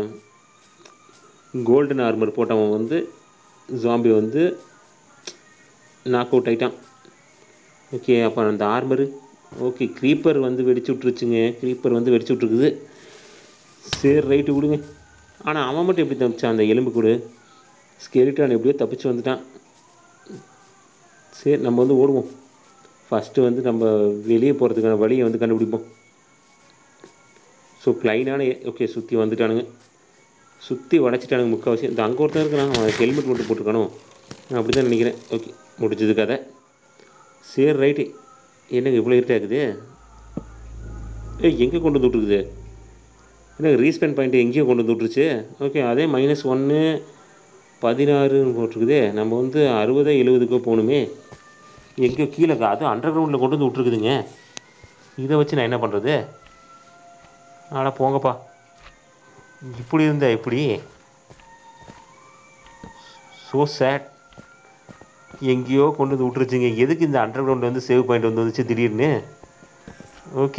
கோல்டன் ஆர்மர் போட்டவன் வந்து ஜாம்பி வந்து நாக் அவுட் ஆகிட்டான். ஓகே, அப்போ அந்த ஆர்மரு ஓகே க்ரீப்பர் வந்து வெடிச்சு விட்ருச்சுங்க. க்ரீப்பர் வந்து வெடிச்சு விட்ருக்குது. சரி, ரைட்டு விடுங்க. ஆனால் அவன் மட்டும் எப்படி தப்பிச்சான்? அந்த எலும்பு கூட ஸ்கெலிட்டான் எப்படியோ தப்பிச்சு வந்துட்டான். சரி, நம்ம வந்து ஓடுவோம். ஃபஸ்ட்டு வந்து நம்ம வெளியே போகிறதுக்கான வழியை வந்து கண்டுபிடிப்போம். ஸோ ப்ளைனான ஓகே சுற்றி வந்துட்டானுங்க. சுற்றி உடச்சிட்டானுங்க முக்கால்வாசி. இந்த அங்கே ஒருத்தன் இருக்கிறான், அவன் ஹெல்மெட் மட்டும் போட்டிருக்கானோ? நான் அப்படி தான் நினைக்கிறேன். ஓகே, முடிஞ்சது கதை. சரி, ரைட்டு. என்னங்க இவ்வளோ இருட்டாகுது? ஏய், எங்கே கொண்டு வந்து விட்ருக்குது? எனக்கு ரீஸ்பெண்ட் பாயிண்ட்டு எங்கேயோ கொண்டு வந்து விட்ருச்சு. ஓகே, அதே மைனஸ் ஒன்று பதினாறுன்னு போட்டிருக்குது. நம்ம வந்து அறுபதோ எழுபதுக்கோ போகணுமே. எங்கேயோ கீழே அது அண்டர் கிரவுண்டில் கொண்டு வந்து விட்ருக்குதுங்க. இதை வச்சு நான் என்ன பண்ணுறது? ஆனால் போங்கப்பா, இப்படி இருந்தா இப்படி ஸோ சேட். எங்கேயோ கொண்டு வந்து விட்டுருச்சுங்க. எதுக்கு இந்த அண்டர் கிரவுண்ட் வந்து சேவ் பாயிண்ட் வந்து வந்துச்சு திடீர்னு? ஓகே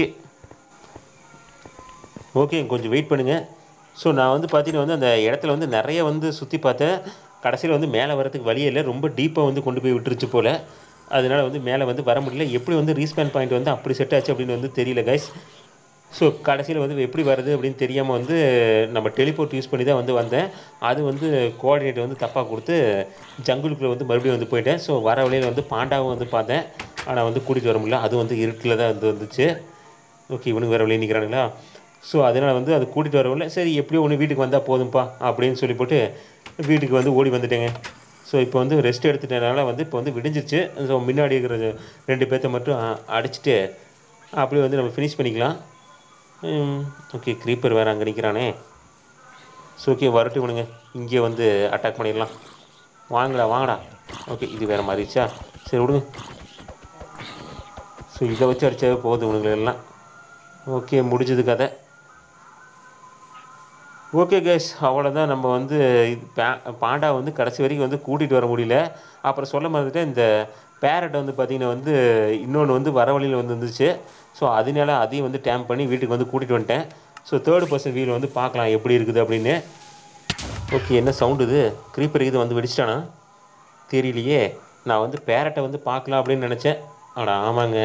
ஓகே கொஞ்சம் வெயிட் பண்ணுங்கள். ஸோ நான் வந்து பார்த்தீங்கன்னா வந்து அந்த இடத்துல வந்து நிறைய வந்து சுற்றி பார்த்தேன். கடைசியில் வந்து மேலே வரதுக்கு வழியே இல்லை, ரொம்ப டீப்பாக வந்து கொண்டு போய் விட்டுருச்சு போல். அதனால் வந்து மேலே வந்து வர முடியல. எப்படி வந்து ரீஸ்பேன் பாயிண்ட் வந்து அப்படி செட் ஆச்சு அப்படின்னு வந்து தெரியல கைஸ். ஸோ கடைசியில் வந்து எப்படி வருது அப்படின்னு தெரியாமல் வந்து நம்ம டெலிபோர்ட் யூஸ் பண்ணி தான் வந்து வந்தேன். அது வந்து கோஆர்டினேட் வந்து தப்பாக கொடுத்து ஜங்குளுக்குள்ளே வந்து மறுபடியும் வந்து போயிட்டேன். ஸோ வர வழியில் வந்து பாண்டாவும் வந்து பார்த்தேன், ஆனால் வந்து கூட்டிகிட்டு வர முடியல. அது வந்து இருட்டில் தான் வந்து வந்துச்சு. ஓகே, இவனுக்கு வேறு வழியே நிற்கிறானுங்களா? ஸோ அதனால் வந்து அது கூட்டிகிட்டு வரவில்லை. சரி எப்படியோ ஒன்று வீட்டுக்கு வந்தால் போதும்ப்பா அப்படின்னு சொல்லி போட்டு வீட்டுக்கு வந்து ஓடி வந்துட்டேங்க. ஸோ இப்போ வந்து ரெஸ்ட் எடுத்துட்டனால வந்து இப்போ வந்து விடிஞ்சிருச்சு. ஸோ முன்னாடி இருக்கிற ரெண்டு பேர்த்த மட்டும் அடிச்சுட்டு அப்படியே வந்து நம்ம ஃபினிஷ் பண்ணிக்கலாம். ஓகே, க்ரீப்பர் வேறு அங்கே நிற்கிறானே. ஸோ ஓகே வரட்டு விடுங்க, இங்கே வந்து அட்டாக் பண்ணிடலாம். வாங்கடா வாங்கடா. ஓகே, இது வேறு மாறிடுச்சா? சரி விடுங்க. ஸோ இதை வச்சு அடித்தாவே போகுது இவனுங்களெல்லாம். ஓகே, முடிஞ்சது கதை. ஓகே கைஸ், அவ்வளோதான். நம்ம வந்து பா பாண்டா வந்து கடைசி வரைக்கும் வந்து கூட்டிகிட்டு வர முடியல. அப்புறம் சொல்ல மறந்துட்டேன், இந்த பேரட் வந்து பார்த்திங்கன்னா வந்து இன்னொன்று வந்து வர வழியில் வந்து இருந்துச்சு. ஸோ அதனால அதையும் வந்து டேம் பண்ணி வீட்டுக்கு வந்து கூட்டிகிட்டு வந்துட்டேன். ஸோ தேர்ட் பர்சன் வியூவில் வந்து பார்க்கலாம் எப்படி இருக்குது அப்படின்னு. ஓகே, என்ன சவுண்டு இது? க்ரீப்பர் இது வந்து வெடிச்சிட்டானா தெரியலையே. நான் வந்து பேரட்டை வந்து பார்க்கலாம் அப்படின்னு நினச்சேன். ஆடா ஆமாங்க.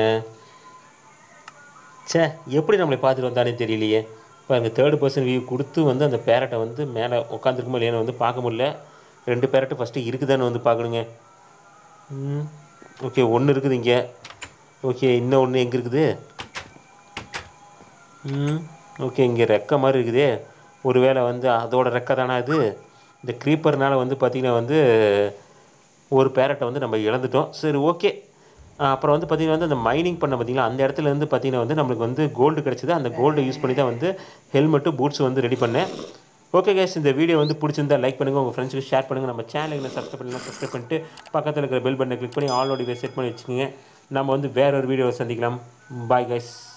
சே, எப்படி நம்மளை பார்த்துட்டு வந்தானே தெரியலையே. இப்போ அந்த தேர்ட் பர்சன் வியூ கொடுத்து வந்து அந்த பேரட்டை வந்து மேலே உட்காந்துருக்குமோ இல்லையானு வந்து பார்க்க முடியல. ரெண்டு பேரட்டு ஃபஸ்ட்டு இருக்குதான்னு வந்து பார்க்கணுங்க. ம் ஓகே, ஒன்று இருக்குது இங்கே. ஓகே, இன்னும் ஒன்று எங்கே இருக்குது? ம் ஓகே, இங்கே ரெக்கை மாதிரி இருக்குதே. ஒரு வேளை வந்து அதோட ரெக்கை தானே அது? இந்த க்ரீப்பர்னால் வந்து பார்த்திங்கன்னா வந்து ஒரு பேரட்டை வந்து நம்ம இழந்துட்டோம். சரி ஓகே. அப்புறம் வந்து பார்த்திங்கன்னா வந்து அந்த மைனிங் பண்ண பார்த்திங்களா, அந்த இடத்துலேருந்து பார்த்திங்கன்னா வந்து நம்மளுக்கு வந்து கோல்டு கிடச்சிது. அந்த கோல்டை யூஸ் பண்ணி தான் வந்து ஹெல்மெட்டு பூட்ஸ் வந்து ரெடி பண்ணேன். ஓகே கைஸ், இந்த வீடியோ வந்து பிடிச்சிருந்தா லைக் பண்ணுங்கள், உங்கள் ஃப்ரெண்ட்ஸுக்கு ஷேர் பண்ணுங்கள். நம்ம சேனலுக்கு சப்ஸ்கிரைப் பண்ணலாம், சப்ஸ்கிரைப் பண்ணிட்டு பக்கத்தில் இருக்கிற பெல் பட்டனை கிளிக் பண்ணி ஆல் நோட்டிஃபிகேஷன் செட் பண்ணி வச்சுக்கோங்க. நம்ம வந்து வேற ஒரு வீடியோவை சந்திக்கலாம். Bye guys.